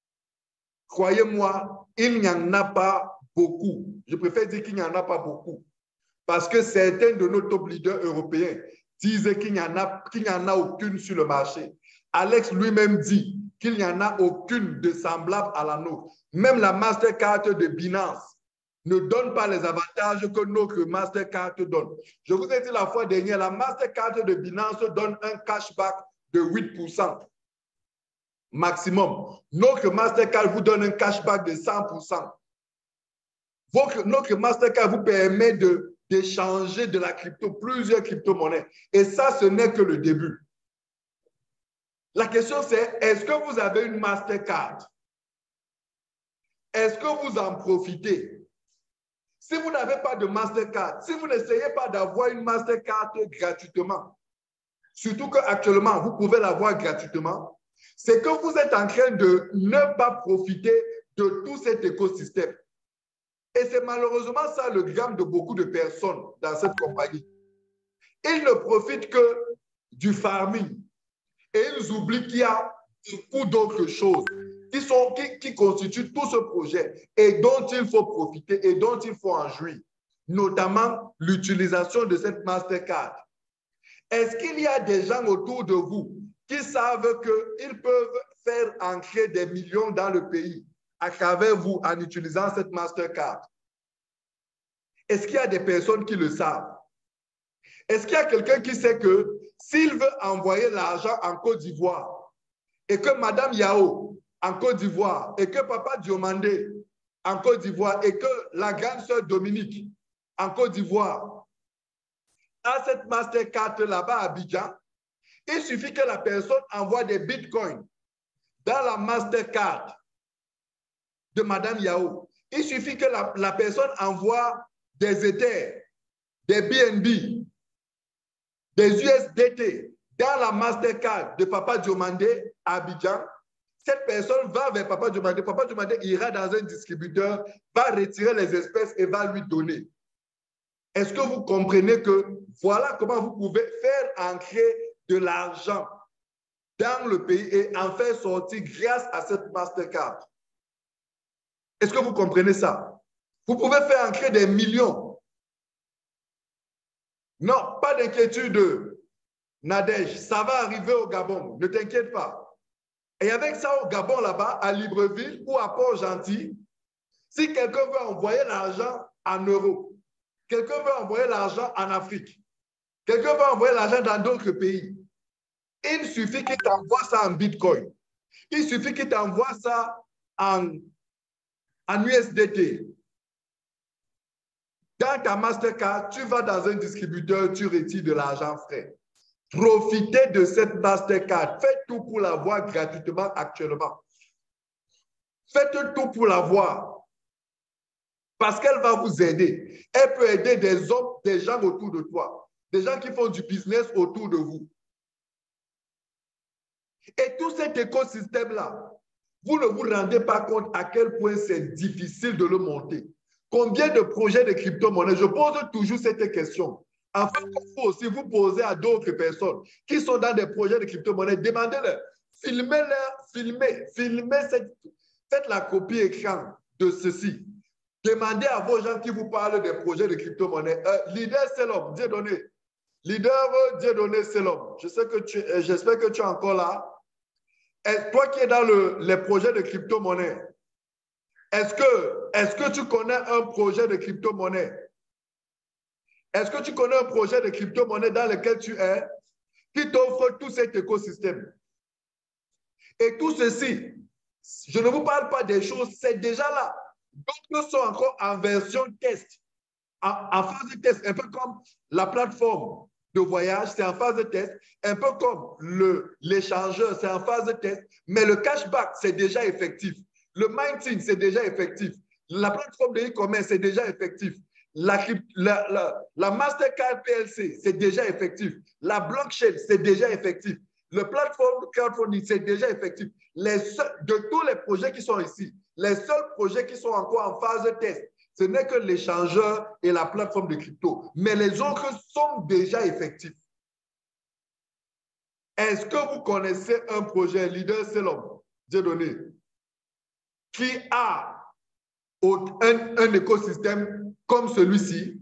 Croyez-moi, il n'y en a pas beaucoup. Je préfère dire qu'il n'y en a pas beaucoup. Parce que certains de nos top leaders européens disent qu'il n'y en a, qu'il n'y en a aucune sur le marché. Alex lui-même dit qu'il n'y en a aucune de semblable à la nôtre. Même la Mastercard de Binance ne donne pas les avantages que notre Mastercard donne. Je vous ai dit la fois dernière, la Mastercard de Binance donne un cashback de huit pour cent maximum. Notre Mastercard vous donne un cashback de cent pour cent. Votre, notre Mastercard vous permet de d'échanger de la crypto, plusieurs crypto-monnaies. Et ça, ce n'est que le début. La question, c'est, est-ce que vous avez une Mastercard? Est-ce que vous en profitez? Si vous n'avez pas de Mastercard, si vous n'essayez pas d'avoir une Mastercard gratuitement, surtout qu'actuellement, vous pouvez l'avoir gratuitement, c'est que vous êtes en train de ne pas profiter de tout cet écosystème. Et c'est malheureusement ça le drame de beaucoup de personnes dans cette compagnie. Ils ne profitent que du farming. Et ils oublient qu'il y a beaucoup d'autres choses qui, sont, qui, qui constituent tout ce projet et dont il faut profiter et dont il faut en jouir. Notamment l'utilisation de cette Mastercard. Est-ce qu'il y a des gens autour de vous qui savent qu'ils peuvent faire entrer des millions dans le pays à travers vous en utilisant cette Mastercard? Est-ce qu'il y a des personnes qui le savent? Est-ce qu'il y a quelqu'un qui sait que s'il veut envoyer l'argent en Côte d'Ivoire et que Madame Yao en Côte d'Ivoire et que Papa Diomandé en Côte d'Ivoire et que la grande sœur Dominique en Côte d'Ivoire a cette Mastercard là-bas à Abidjan, il suffit que la personne envoie des bitcoins dans la Mastercard de Madame Yao. Il suffit que la, la personne envoie des Ethers, des B N B, des U S D T dans la Mastercard de Papa Diomandé à Abidjan. Cette personne va vers Papa Diomandé. Papa Diomandé ira dans un distributeur, va retirer les espèces et va lui donner. Est-ce que vous comprenez que voilà comment vous pouvez faire entrer de l'argent dans le pays et en faire sortir grâce à cette Mastercard? Est-ce que vous comprenez ça? Vous pouvez faire entrer des millions. Non, pas d'inquiétude, Nadège. Ça va arriver au Gabon. Ne t'inquiète pas. Et avec ça, au Gabon, là-bas, à Libreville ou à Port-Gentil, si quelqu'un veut envoyer l'argent en euros, quelqu'un veut envoyer l'argent en Afrique, quelqu'un veut envoyer l'argent dans d'autres pays, il suffit qu'il t'envoie ça en Bitcoin. Il suffit qu'il t'envoie ça en, en U S D T. Dans ta Mastercard, tu vas dans un distributeur, tu retires de l'argent frais. Profitez de cette Mastercard. Faites tout pour l'avoir gratuitement actuellement. Faites tout pour l'avoir. Parce qu'elle va vous aider. Elle peut aider des hommes, des gens autour de toi. Des gens qui font du business autour de vous. Et tout cet écosystème-là, vous ne vous rendez pas compte à quel point c'est difficile de le monter. Combien de projets de crypto-monnaies? Je pose toujours cette question. En fait, il faut aussi vous poser à d'autres personnes qui sont dans des projets de crypto-monnaies. Demandez-leur, filmez-leur, filmez, filmez, cette, faites la copie écran de ceci. Demandez à vos gens qui vous parlent des projets de crypto-monnaies. Euh, leader, c'est l'homme, Dieu donné. Leader, Dieu donné, c'est l'homme. Je sais que tu, j'espère que tu es encore là. Et toi qui es dans le, les projets de crypto-monnaie, est-ce que, est-ce que tu connais un projet de crypto-monnaie? Est-ce que tu connais un projet de crypto-monnaie dans lequel tu es qui t'offre tout cet écosystème? Et tout ceci, je ne vous parle pas des choses, c'est déjà là. D'autres sont encore en version test, en, en phase de test, un peu comme la plateforme de voyage, c'est en phase de test, un peu comme l'échangeur, c'est en phase de test, mais le cashback, c'est déjà effectif. Le minting, c'est déjà effectif. La plateforme de e-commerce, c'est déjà effectif. La, la, la, la Mastercard P L C, c'est déjà effectif. La blockchain, c'est déjà effectif. Le plateforme crowdfunding, c'est déjà effectif. Les seuls, de tous les projets qui sont ici, les seuls projets qui sont encore en phase de test, ce n'est que l'échangeur et la plateforme de crypto. Mais les autres sont déjà effectifs. Est-ce que vous connaissez un projet, leader, c'est l'homme, Dieu donné, qui a un, un écosystème comme celui-ci?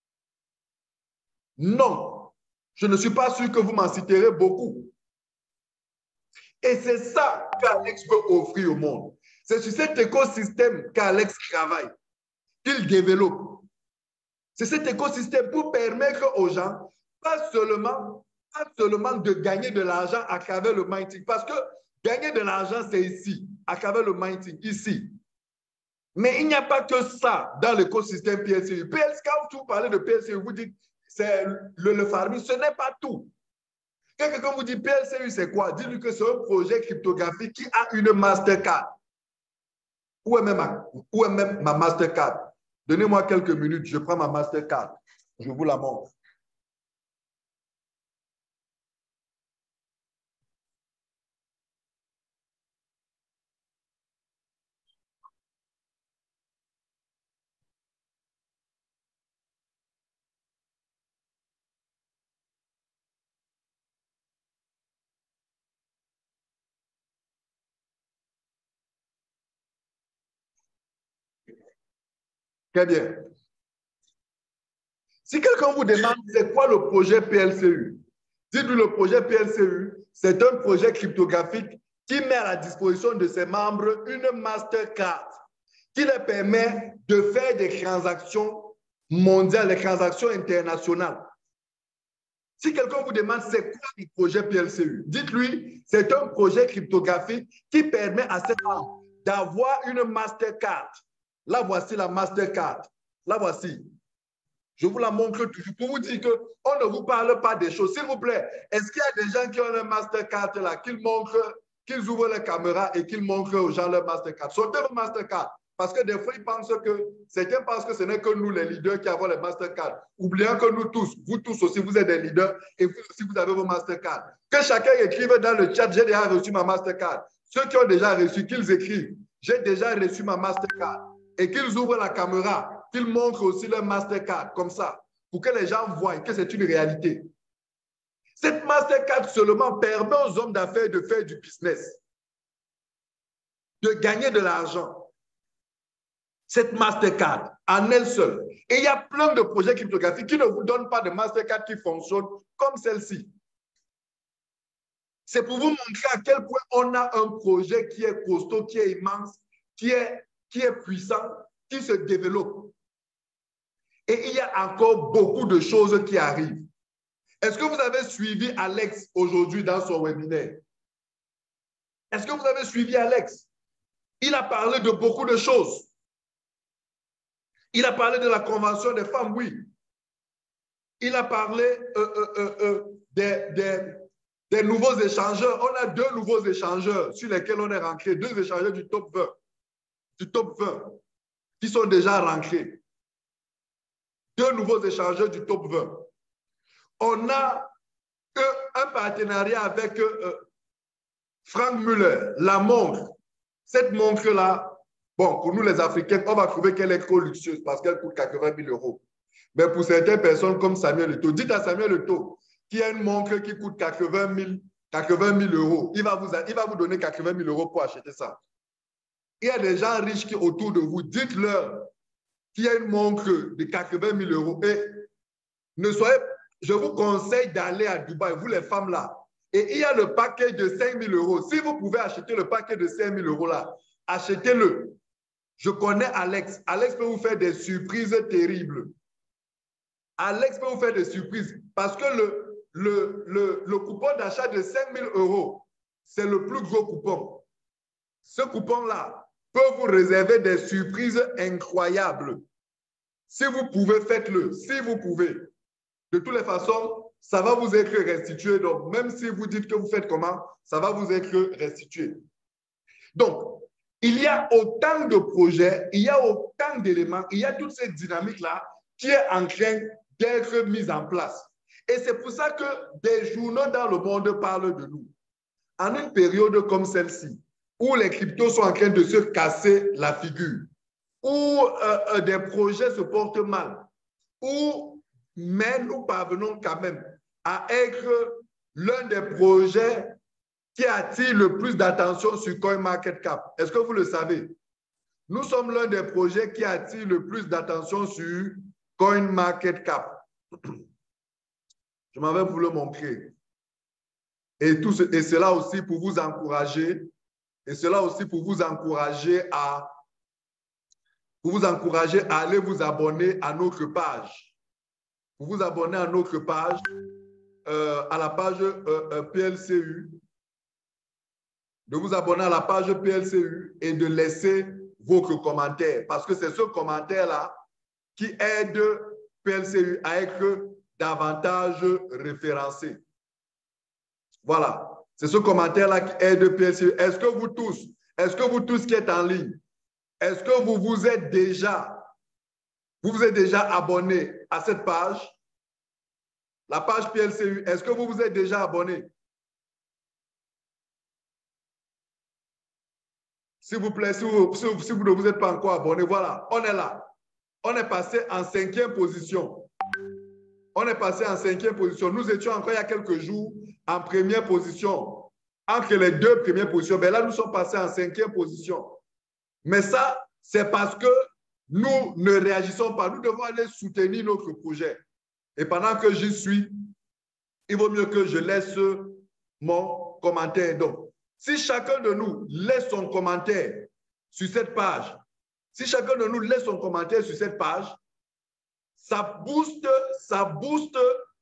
Non. Je ne suis pas sûr que vous m'en citerez beaucoup. Et c'est ça qu'Alex veut offrir au monde. C'est sur cet écosystème qu'Alex travaille, qu'il développe. C'est cet écosystème pour permettre aux gens, pas seulement, pas seulement de gagner de l'argent à travers le mining, parce que gagner de l'argent, c'est ici, à travers le mining, ici. Mais il n'y a pas que ça dans l'écosystème P L C U. P L C, quand vous parlez de P L C U, vous dites c'est le, le farming, ce n'est pas tout. Quand quelqu'un vous dit P L C U, c'est quoi? Dites-lui que c'est un projet cryptographique qui a une Mastercard. Où est même ma, où est même ma Mastercard? Donnez-moi quelques minutes, je prends ma Mastercard. Je vous la montre. Très bien. Si quelqu'un vous demande c'est quoi le projet P L C U, dites-lui le projet P L C U, c'est un projet cryptographique qui met à la disposition de ses membres une Mastercard qui leur permet de faire des transactions mondiales, des transactions internationales. Si quelqu'un vous demande c'est quoi le projet P L C U, dites-lui c'est un projet cryptographique qui permet à ses membres d'avoir une Mastercard. Là, voici la Mastercard. Là, voici. Je vous la montre toujours pour vous dire qu'on ne vous parle pas des choses. S'il vous plaît, est-ce qu'il y a des gens qui ont un Mastercard là, qu'ils montrent, qu'ils ouvrent la caméra et qu'ils montrent aux gens leur Mastercard? Sortez vos Mastercard. Parce que des fois, ils pensent que, certains pensent que ce n'est que nous, les leaders, qui avons les Mastercard. Oublions que nous tous, vous tous aussi, vous êtes des leaders et vous aussi, vous avez vos Mastercard. Que chacun écrive dans le chat, j'ai déjà reçu ma Mastercard. Ceux qui ont déjà reçu, qu'ils écrivent, j'ai déjà reçu ma Mastercard. Et qu'ils ouvrent la caméra, qu'ils montrent aussi leur Mastercard, comme ça, pour que les gens voient que c'est une réalité. Cette Mastercard seulement permet aux hommes d'affaires de faire du business, de gagner de l'argent. Cette Mastercard, en elle seule. Et il y a plein de projets cryptographiques qui ne vous donnent pas de Mastercard qui fonctionne comme celle-ci. C'est pour vous montrer à quel point on a un projet qui est costaud, qui est immense, qui est, qui est puissant, qui se développe. Et il y a encore beaucoup de choses qui arrivent. Est-ce que vous avez suivi Alex aujourd'hui dans son webinaire? Est-ce que vous avez suivi Alex? Il a parlé de beaucoup de choses. Il a parlé de la Convention des femmes, oui. Il a parlé euh, euh, euh, euh, des, des, des nouveaux échangeurs. On a deux nouveaux échangeurs sur lesquels on est rentré. Deux échangeurs du top vingt. Du top vingt qui sont déjà rentrés. Deux nouveaux échangeurs du top vingt. On a un partenariat avec euh, Frank Muller, la montre. Cette montre-là, bon, pour nous les Africains, on va trouver qu'elle est trop luxueuse parce qu'elle coûte quatre-vingt mille euros. Mais pour certaines personnes comme Samuel Eto'o, dites à Samuel Eto'o qu'il y a une montre qui coûte quatre-vingt mille euros. Il va, vous, il va vous donner quatre-vingt mille euros pour acheter ça. Il y a des gens riches qui autour de vous, dites-leur qu'il y a une montre de quatre-vingt mille euros. Et ne soyez, je vous conseille d'aller à Dubaï, vous les femmes là. Et il y a le paquet de cinq mille euros. Si vous pouvez acheter le paquet de cinq mille euros là, achetez-le. Je connais Alex. Alex peut vous faire des surprises terribles. Alex peut vous faire des surprises parce que le, le, le, le coupon d'achat de cinq mille euros, c'est le plus gros coupon. Ce coupon-là peut vous réserver des surprises incroyables. Si vous pouvez, faites-le. Si vous pouvez. De toutes les façons, ça va vous être restitué. Donc, même si vous dites que vous faites comment, ça va vous être restitué. Donc, il y a autant de projets, il y a autant d'éléments, il y a toute cette dynamique-là qui est en train d'être mise en place. Et c'est pour ça que des journaux dans le monde parlent de nous. En une période comme celle-ci, où les cryptos sont en train de se casser la figure, où euh, des projets se portent mal, où, mais nous parvenons quand même à être l'un des projets qui attire le plus d'attention sur CoinMarketCap. Est-ce que vous le savez? Nous sommes l'un des projets qui attire le plus d'attention sur CoinMarketCap. Je m'en vais vous le montrer. Et, tout ce, et cela aussi pour vous encourager, et cela aussi pour vous encourager à, pour vous encourager à aller vous abonner à notre page. Pour vous abonner à notre page, euh, à la page euh, euh, P L C U, de vous abonner à la page P L C U et de laisser votre commentaire. Parce que c'est ce commentaire-là qui aide P L C U à être davantage référencé. Voilà. C'est ce commentaire-là qui aide P L C U. Est-ce que vous tous, est-ce que vous tous qui êtes en ligne, est-ce que vous vous êtes déjà, vous vous êtes déjà abonné à cette page? La page P L C U, est-ce que vous vous êtes déjà abonné? S'il vous plaît, si vous, si, vous, si vous ne vous êtes pas encore abonné, voilà, on est là. On est passé en cinquième position. On est passé en cinquième position. Nous étions encore il y a quelques jours en première position. Entre les deux premières positions, mais là, nous sommes passés en cinquième position. Mais ça, c'est parce que nous ne réagissons pas. Nous devons aller soutenir notre projet. Et pendant que j'y suis, il vaut mieux que je laisse mon commentaire. Donc, si chacun de nous laisse son commentaire sur cette page, si chacun de nous laisse son commentaire sur cette page, ça booste, ça booste,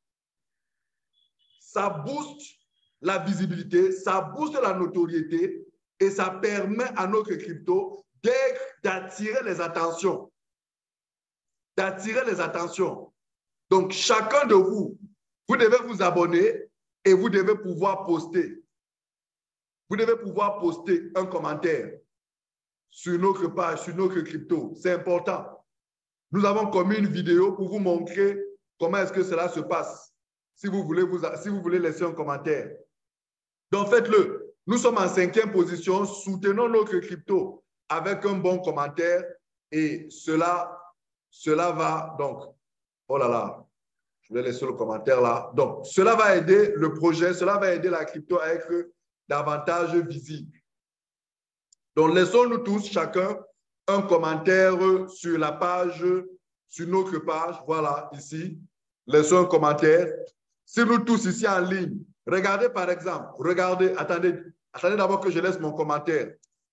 ça booste la visibilité, ça booste la notoriété et ça permet à notre crypto d'attirer les attentions. D'attirer les attentions. Donc, chacun de vous, vous devez vous abonner et vous devez pouvoir poster. Vous devez pouvoir poster un commentaire sur notre page, sur notre crypto. C'est important. Nous avons commis une vidéo pour vous montrer comment est-ce que cela se passe. Si vous voulez, vous, si vous voulez laisser un commentaire. Donc, faites-le. Nous sommes en cinquième position. Soutenons notre crypto avec un bon commentaire et cela, cela va donc, oh là là, je vais laisser le commentaire là. Donc, cela va aider le projet, cela va aider la crypto à être davantage visible. Donc, laissons-nous tous, chacun, un commentaire sur la page, sur notre page, voilà, ici, laissons un commentaire. Si nous tous ici en ligne, regardez par exemple, regardez, attendez, attendez d'abord que je laisse mon commentaire.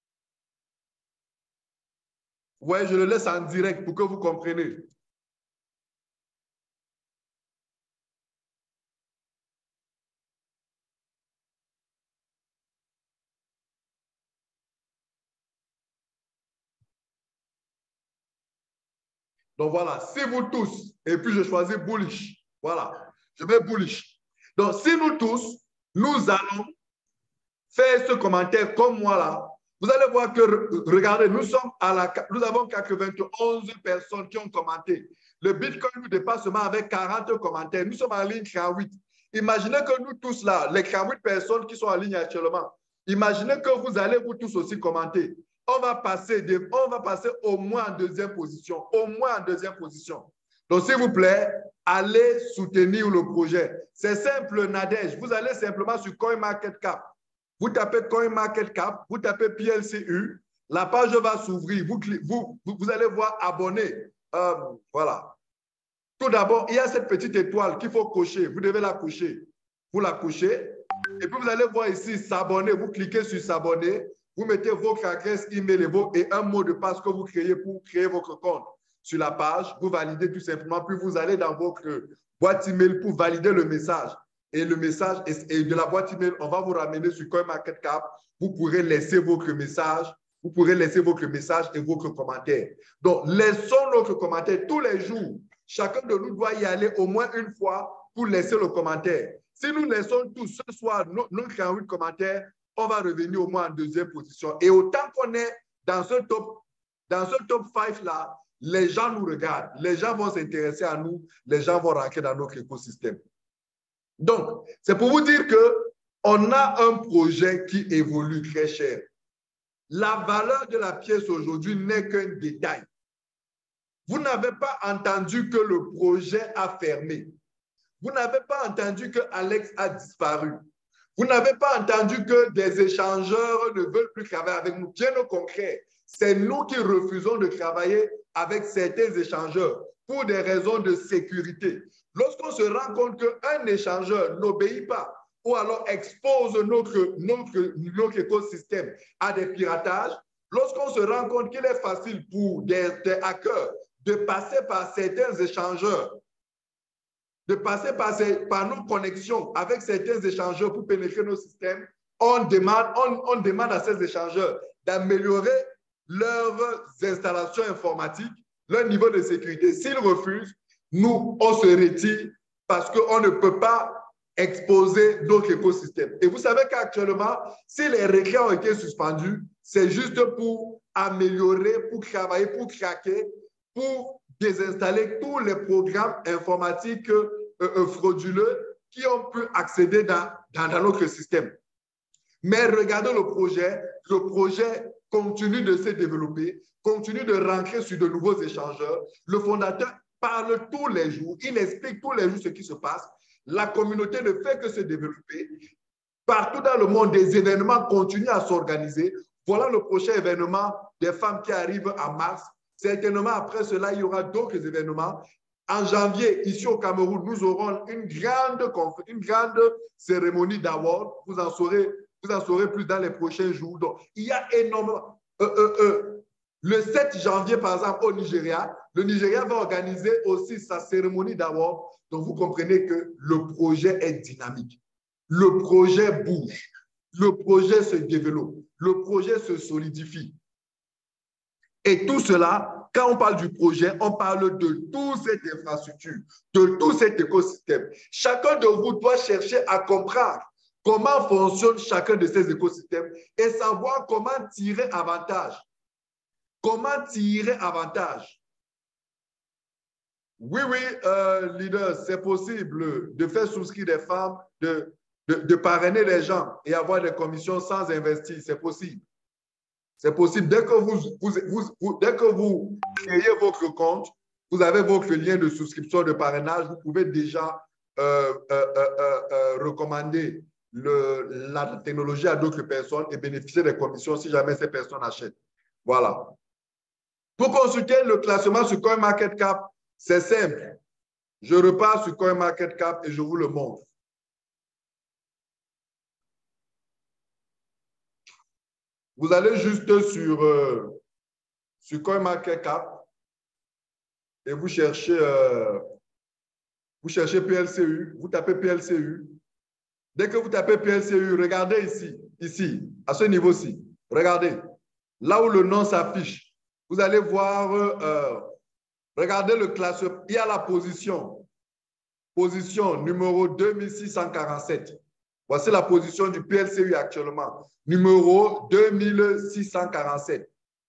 Ouais, je le laisse en direct pour que vous compreniez. Donc voilà, si vous tous, et puis je choisis bullish, voilà, je mets bullish. Donc si nous tous, nous allons faire ce commentaire comme moi là, vous allez voir que, regardez, nous sommes à la, nous avons quatre-vingt-onze personnes qui ont commenté. Le Bitcoin nous dépasse seulement avec quarante commentaires. Nous sommes en ligne quarante-huit. Imaginez que nous tous là, les quarante-huit personnes qui sont en ligne actuellement, imaginez que vous allez vous tous aussi commenter. On va passer, de, on va passer au moins en deuxième position, au moins en deuxième position. Donc, s'il vous plaît, allez soutenir le projet. C'est simple, Nadège. Vous allez simplement sur CoinMarketCap. Vous tapez CoinMarketCap, vous tapez P L C U, la page va s'ouvrir. Vous, vous, vous allez voir abonner. Euh, voilà. Tout d'abord, il y a cette petite étoile qu'il faut cocher. Vous devez la cocher. Vous la cochez. Et puis, vous allez voir ici s'abonner. Vous cliquez sur s'abonner. Vous mettez votre adresse email et, vos, et un mot de passe que vous créez pour créer votre compte sur la page. Vous validez tout simplement. Puis, vous allez dans votre boîte email pour valider le message. Et le message et de la boîte email, on va vous ramener sur CoinMarketCap. Vous pourrez laisser votre message. Vous pourrez laisser votre message et votre commentaire. Donc, laissons notre commentaire tous les jours. Chacun de nous doit y aller au moins une fois pour laisser le commentaire. Si nous laissons tous ce soir nos, nos quarante-huit commentaires, on va revenir au moins en deuxième position. Et autant qu'on est dans ce top, dans ce top cinq là, les gens nous regardent. Les gens vont s'intéresser à nous. Les gens vont rentrer dans notre écosystème. Donc, c'est pour vous dire qu'on a un projet qui évolue très cher. La valeur de la pièce aujourd'hui n'est qu'un détail. Vous n'avez pas entendu que le projet a fermé. Vous n'avez pas entendu que Alex a disparu. Vous n'avez pas entendu que des échangeurs ne veulent plus travailler avec nous. Bien au contraire, c'est nous qui refusons de travailler avec certains échangeurs pour des raisons de sécurité. Lorsqu'on se rend compte qu'un échangeur n'obéit pas ou alors expose notre, notre, notre écosystème à des piratages, lorsqu'on se rend compte qu'il est facile pour des, des hackers de passer par certains échangeurs, de passer par, ces, par nos connexions avec certains échangeurs pour pénétrer nos systèmes, on demande, on, on demande à ces échangeurs d'améliorer leurs installations informatiques, leur niveau de sécurité. S'ils refusent, nous, on se retire parce qu'on ne peut pas exposer notre écosystème. Et vous savez qu'actuellement, si les requêtes ont été suspendus, c'est juste pour améliorer, pour travailler, pour craquer, pour désinstaller tous les programmes informatiques euh, euh, frauduleux qui ont pu accéder dans, dans, dans notre système. Mais regardez le projet, le projet continue de se développer, continue de rentrer sur de nouveaux échangeurs. Le fondateur parle tous les jours, il explique tous les jours ce qui se passe. La communauté ne fait que se développer. Partout dans le monde, des événements continuent à s'organiser. Voilà le prochain événement des femmes qui arrivent en mars. Certainement, après cela, il y aura d'autres événements. En janvier, ici au Cameroun, nous aurons une grande, une grande cérémonie d'award. Vous en saurez, vous en saurez plus dans les prochains jours. Donc, il y a énormément. Euh, euh, euh, le sept janvier, par exemple, au Nigeria, le Nigeria va organiser aussi sa cérémonie d'award. Donc, vous comprenez que le projet est dynamique. Le projet bouge. Le projet se développe. Le projet se solidifie. Et tout cela, quand on parle du projet, on parle de toute cette infrastructure, de tout cet écosystème. Chacun de vous doit chercher à comprendre comment fonctionne chacun de ces écosystèmes et savoir comment tirer avantage. Comment tirer avantage. Oui, oui, euh, leader, c'est possible de faire souscrire des femmes, de, de, de parrainer les gens et avoir des commissions sans investir. C'est possible. C'est possible. Dès que vous, vous, vous, vous, dès que vous créez votre compte, vous avez votre lien de souscription de parrainage, vous pouvez déjà euh, euh, euh, euh, recommander le, la technologie à d'autres personnes et bénéficier des commissions si jamais ces personnes achètent. Voilà. Pour consulter le classement sur CoinMarketCap, c'est simple. Je repars sur CoinMarketCap et je vous le montre. Vous allez juste sur, euh, sur CoinMarketCap et vous cherchez, euh, vous cherchez P L C U, vous tapez P L C U. Dès que vous tapez P L C U, regardez ici, ici, à ce niveau-ci. Regardez, là où le nom s'affiche, vous allez voir, euh, regardez le classement, il y a la position, position numéro deux mille six cent quarante-sept. Voici la position du P L C U actuellement, numéro deux mille six cent quarante-sept.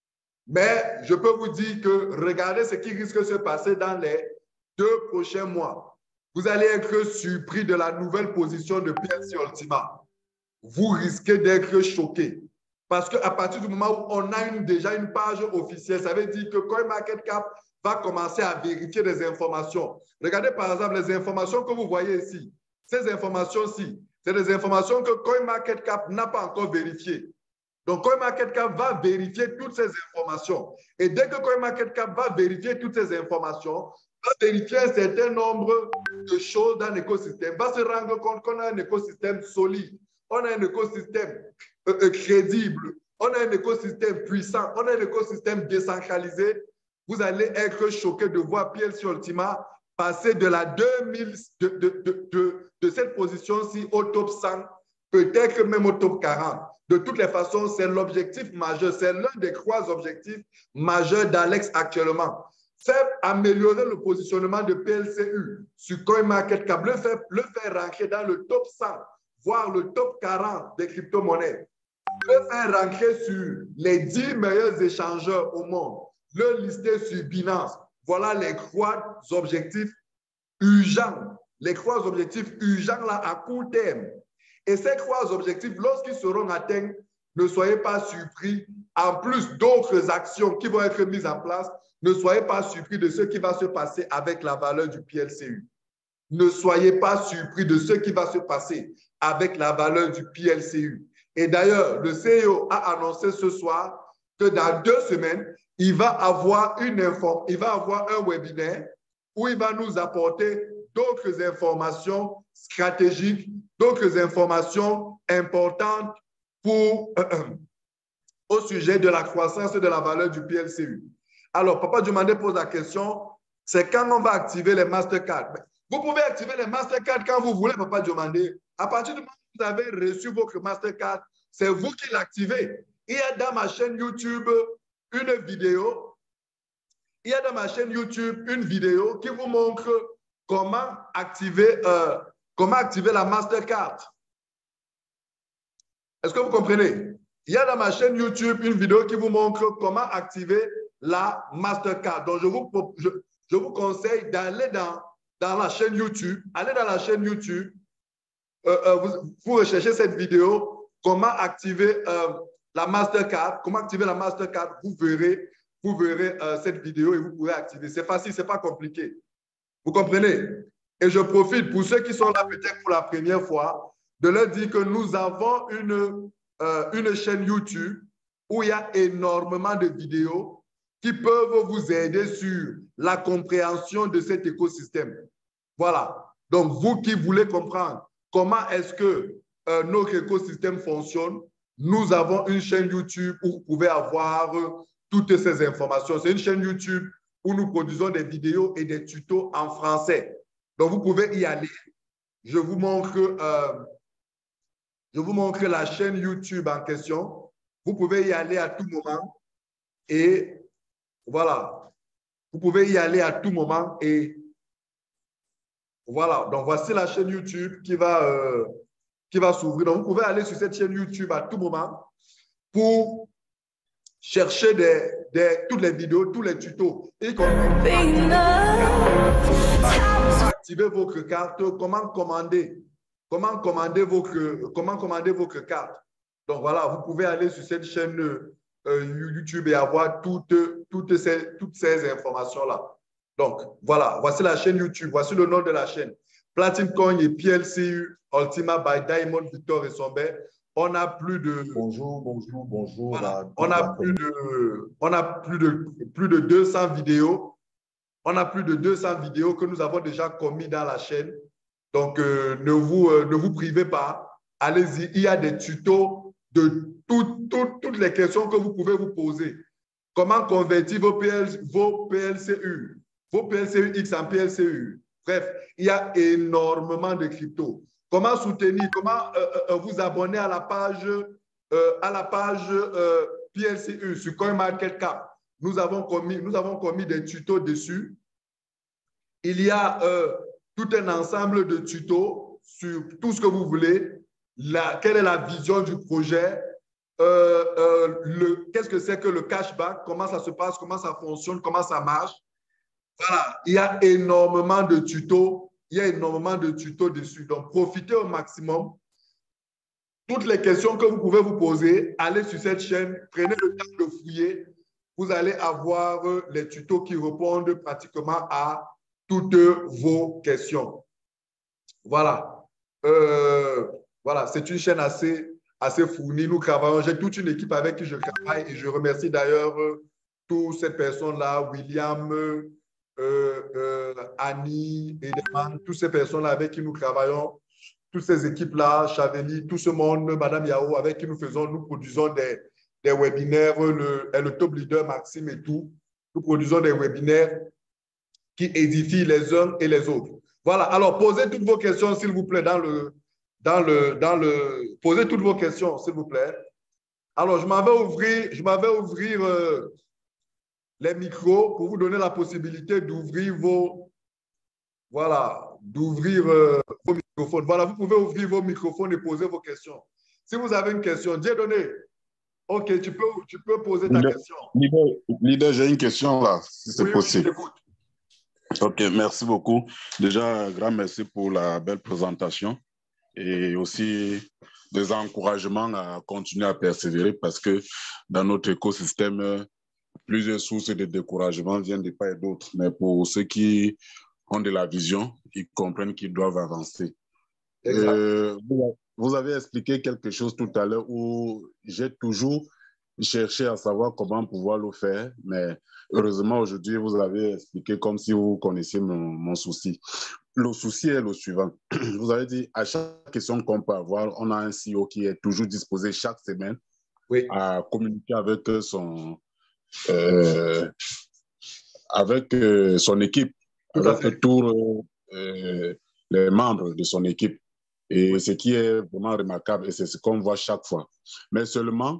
Mais je peux vous dire que regardez ce qui risque de se passer dans les deux prochains mois. Vous allez être surpris de la nouvelle position de P L C Ultima. Vous risquez d'être choqué. Parce qu'à partir du moment où on a une, déjà une page officielle, ça veut dire que CoinMarketCap va commencer à vérifier des informations. Regardez par exemple les informations que vous voyez ici. Ces informations-ci, c'est des informations que CoinMarketCap n'a pas encore vérifiées. Donc, CoinMarketCap va vérifier toutes ces informations. Et dès que CoinMarketCap va vérifier toutes ces informations, va vérifier un certain nombre de choses dans l'écosystème, va se rendre compte qu'on a un écosystème solide, on a un écosystème euh, crédible, on a un écosystème puissant, on a un écosystème décentralisé. Vous allez être choqué de voir P L C Ultima passer de la deux mille, de, de, de, de, de cette position-ci au top cent, peut-être même au top quarante. De toutes les façons, c'est l'objectif majeur, c'est l'un des trois objectifs majeurs d'Alex actuellement. Faire améliorer le positionnement de P L C U sur CoinMarketCap, le faire, le faire rentrer dans le top cent, voire le top quarante des crypto-monnaies, le faire rentrer sur les dix meilleurs échangeurs au monde, le lister sur Binance. Voilà les trois objectifs urgents, les trois objectifs urgents là à court terme. Et ces trois objectifs, lorsqu'ils seront atteints, ne soyez pas surpris. En plus d'autres actions qui vont être mises en place, ne soyez pas surpris de ce qui va se passer avec la valeur du P L C U. Ne soyez pas surpris de ce qui va se passer avec la valeur du P L C U. Et d'ailleurs, le C E O a annoncé ce soir que dans deux semaines, il va avoir, une inform il va avoir un webinaire où il va nous apporter d'autres informations stratégiques, d'autres informations importantes pour, euh, au sujet de la croissance et de la valeur du P L C U. Alors, Papa Diomandé pose la question, c'est quand on va activer les Mastercards. Vous pouvez activer les Mastercards quand vous voulez, Papa Diomandé. À partir du moment où vous avez reçu votre Mastercard, c'est vous qui l'activez. Il y a dans ma chaîne YouTube une vidéo, il y a dans ma chaîne YouTube une vidéo qui vous montre comment activer, euh, comment activer la Mastercard. Est-ce que vous comprenez? Il y a dans ma chaîne YouTube une vidéo qui vous montre comment activer la Mastercard. Donc, je vous, je, je vous conseille d'aller dans, dans la chaîne YouTube. Allez dans la chaîne YouTube. Euh, euh, vous, vous recherchez cette vidéo, comment activer euh, la Mastercard. Comment activer la Mastercard. Vous verrez, vous verrez euh, cette vidéo et vous pourrez activer. C'est facile, ce n'est pas compliqué. Vous comprenez? Et je profite pour ceux qui sont là peut-être pour la première fois de leur dire que nous avons une, euh, une chaîne YouTube où il y a énormément de vidéos qui peuvent vous aider sur la compréhension de cet écosystème. Voilà. Donc, vous qui voulez comprendre comment est-ce que euh, notre écosystème fonctionne, nous avons une chaîne YouTube où vous pouvez avoir euh, toutes ces informations. C'est une chaîne YouTube où nous produisons des vidéos et des tutos en français. Donc, vous pouvez y aller. Je vous montre, euh, je vous montre la chaîne YouTube en question. Vous pouvez y aller à tout moment. Et voilà. Vous pouvez y aller à tout moment. Et voilà. Donc, voici la chaîne YouTube qui va, euh, qui va s'ouvrir. Donc, vous pouvez aller sur cette chaîne YouTube à tout moment pour chercher des, des, toutes les vidéos, tous les tutos. Et comment activer votre carte, comment commander, comment commander votre, comment commander votre carte. Donc voilà, vous pouvez aller sur cette chaîne euh, YouTube et avoir toutes, toutes ces, toutes ces informations-là. Donc voilà, voici la chaîne YouTube, voici le nom de la chaîne. Platine Coin et P L C U Ultima by Diamond Victor et Somber. On a plus de... Bonjour, bonjour, bonjour Voilà. à On toute la a plus de, on a plus de, plus de deux cents vidéos. On a plus de deux cents vidéos que nous avons déjà commis dans la chaîne. Donc, euh, ne, vous, euh, ne vous privez pas. Allez-y. Il y a des tutos de tout, tout, toutes les questions que vous pouvez vous poser. Comment convertir vos, P L, vos P L C U, vos P L C U X en P L C U. Bref, il y a énormément de crypto. Comment soutenir, comment euh, euh, vous abonner à la page, euh, à la page euh, P L C U sur CoinMarketCap. Nous avons commis, nous avons commis des tutos dessus. Il y a euh, tout un ensemble de tutos sur tout ce que vous voulez. La, quelle est la vision du projet? Euh, euh, Qu'est-ce que c'est que le cashback? Comment ça se passe? Comment ça fonctionne? Comment ça marche? Voilà, il y a énormément de tutos. Il y a énormément de tutos dessus. Donc, profitez au maximum. Toutes les questions que vous pouvez vous poser, allez sur cette chaîne, prenez le temps de fouiller. Vous allez avoir les tutos qui répondent pratiquement à toutes vos questions. Voilà. Euh, voilà, c'est une chaîne assez, assez fournie. Nous travaillons, j'ai toute une équipe avec qui je travaille et je remercie d'ailleurs euh, toutes ces personnes-là, William, euh, euh, Annie, Edeman, toutes ces personnes-là avec qui nous travaillons, toutes ces équipes-là, Chaveli, tout ce monde, Madame Yao, avec qui nous faisons, nous produisons des, des webinaires, le, et le top leader Maxime et tout. Nous produisons des webinaires qui édifient les uns et les autres. Voilà, alors posez toutes vos questions, s'il vous plaît, dans le, dans le, dans le, posez toutes vos questions, s'il vous plaît. Alors, je m'en vais ouvrir, je m'en vais ouvrir euh, les micros pour vous donner la possibilité d'ouvrir vos, voilà, d'ouvrir euh, vos microphones. Voilà, vous pouvez ouvrir vos microphones et poser vos questions. Si vous avez une question, Dieudonné, ok, tu peux, tu peux poser ta Leader, question. leader, leader j'ai une question là, si c'est Oui, possible. oui, Ok, merci beaucoup. Déjà, grand merci pour la belle présentation et aussi des encouragements à continuer à persévérer parce que dans notre écosystème, plusieurs sources de découragement viennent de part et d'autre. Mais pour ceux qui ont de la vision, ils comprennent qu'ils doivent avancer. Euh, vous avez expliqué quelque chose tout à l'heure où j'ai toujours cherché à savoir comment pouvoir le faire, mais heureusement aujourd'hui vous avez expliqué comme si vous connaissiez mon, mon souci. Le souci est le suivant. Vous avez dit à chaque question qu'on peut avoir, on a un C E O qui est toujours disposé chaque semaine oui. à communiquer avec son, euh, avec euh, son équipe, Tout à avec fait. tous euh, les membres de son équipe. Et ce qui est vraiment remarquable, et c'est ce qu'on voit chaque fois. Mais seulement,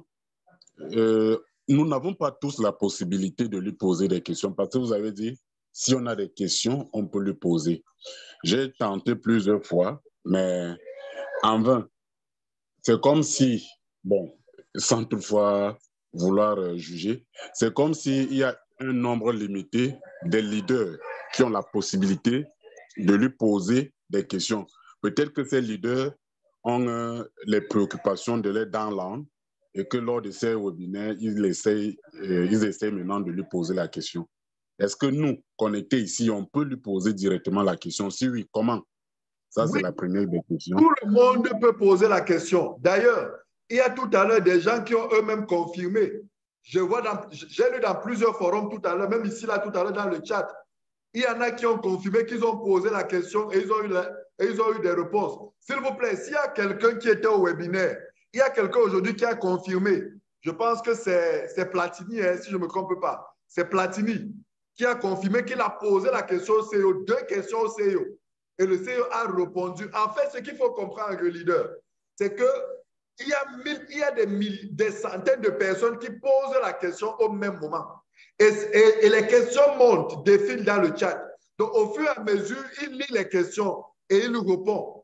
euh, nous n'avons pas tous la possibilité de lui poser des questions. Parce que vous avez dit, si on a des questions, on peut lui poser. J'ai tenté plusieurs fois, mais en vain. C'est comme si, bon, sans toutefois vouloir euh, juger, c'est comme s'il y a un nombre limité de leaders qui ont la possibilité de lui poser des questions. Peut-être que ces leaders ont euh, les préoccupations de leur downline et que lors de ces webinaires, ils essayent, euh, ils essayent maintenant de lui poser la question. Est-ce que nous, connectés ici, on peut lui poser directement la question? Si oui, comment? Ça, Oui, c'est la première des questions. tout le monde peut poser la question. D'ailleurs, il y a tout à l'heure des gens qui ont eux-mêmes confirmé. Je vois dans, j'ai lu dans plusieurs forums tout à l'heure, même ici, là, tout à l'heure dans le chat. Il y en a qui ont confirmé qu'ils ont posé la question et ils ont eu, la, et ils ont eu des réponses. S'il vous plaît, s'il y a quelqu'un qui était au webinaire, il y a quelqu'un aujourd'hui qui a confirmé. Je pense que c'est Platini, hein, si je ne me trompe pas. C'est Platini qui a confirmé qu'il a posé la question au C E O, deux questions au C E O. Et le C E O a répondu. En fait, ce qu'il faut comprendre, le leader, c'est qu'il y a, mille, il y a des, mille, des centaines de personnes qui posent la question au même moment. Et, et, et les questions montent, défilent dans le chat. Donc, au fur et à mesure, il lit les questions et il répond.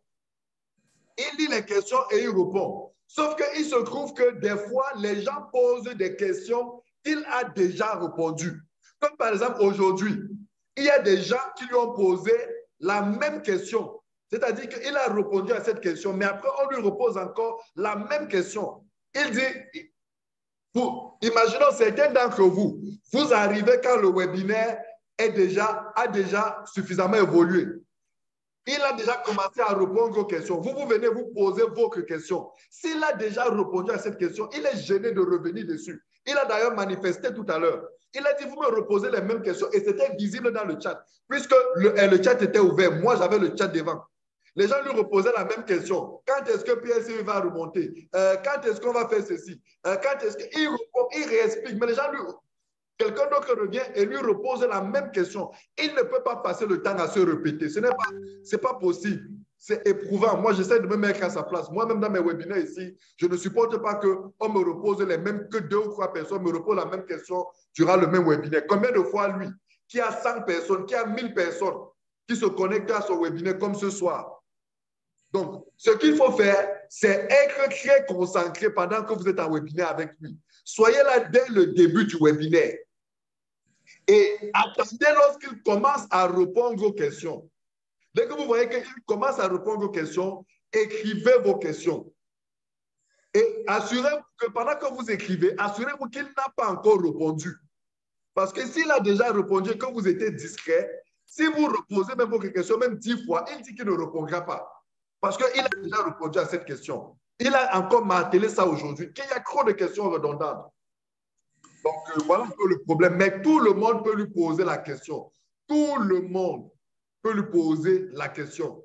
Il lit les questions et il répond. Sauf qu'il se trouve que des fois, les gens posent des questions qu'il a déjà répondu. Comme par exemple, aujourd'hui, il y a des gens qui lui ont posé la même question. C'est-à-dire qu'il a répondu à cette question, mais après, on lui repose encore la même question. Il dit, vous, imaginons certains d'entre vous, vous arrivez quand le webinaire est déjà, a déjà suffisamment évolué. Il a déjà commencé à répondre aux questions. Vous, vous venez vous poser vos questions. S'il a déjà répondu à cette question, il est gêné de revenir dessus. Il a d'ailleurs manifesté tout à l'heure. Il a dit, vous me reposez les mêmes questions et c'était visible dans le chat. Puisque le, le chat était ouvert, moi j'avais le chat devant. Les gens lui reposaient la même question. Quand est-ce que P S U va remonter? euh, Quand est-ce qu'on va faire ceci? euh, Quand est-ce qu'il répond, il réexplique. Mais les gens lui... Quelqu'un d'autre revient et lui repose la même question. Il ne peut pas passer le temps à se répéter. Ce n'est pas, c'est pas possible. C'est éprouvant. Moi, j'essaie de me mettre à sa place. Moi-même, dans mes webinaires ici, je ne supporte pas qu'on me repose les mêmes, que deux ou trois personnes me reposent la même question durant le même webinaire. Combien de fois, lui, qui a cent personnes, qui a mille personnes, qui se connectent à son webinaire comme ce soir? Donc, ce qu'il faut faire, c'est être très concentré pendant que vous êtes en webinaire avec lui. Soyez là dès le début du webinaire. Et attendez lorsqu'il commence à répondre aux questions. Dès que vous voyez qu'il commence à répondre aux questions, écrivez vos questions. Et assurez-vous que pendant que vous écrivez, assurez-vous qu'il n'a pas encore répondu. Parce que s'il a déjà répondu, que vous étiez discret, si vous reposez même vos questions, même dix fois, il dit qu'il ne répondra pas. Parce qu'il a déjà répondu à cette question. Il a encore martelé ça aujourd'hui, qu'il y a trop de questions redondantes. Donc, euh, voilà un peu le problème. Mais tout le monde peut lui poser la question. Tout le monde peut lui poser la question.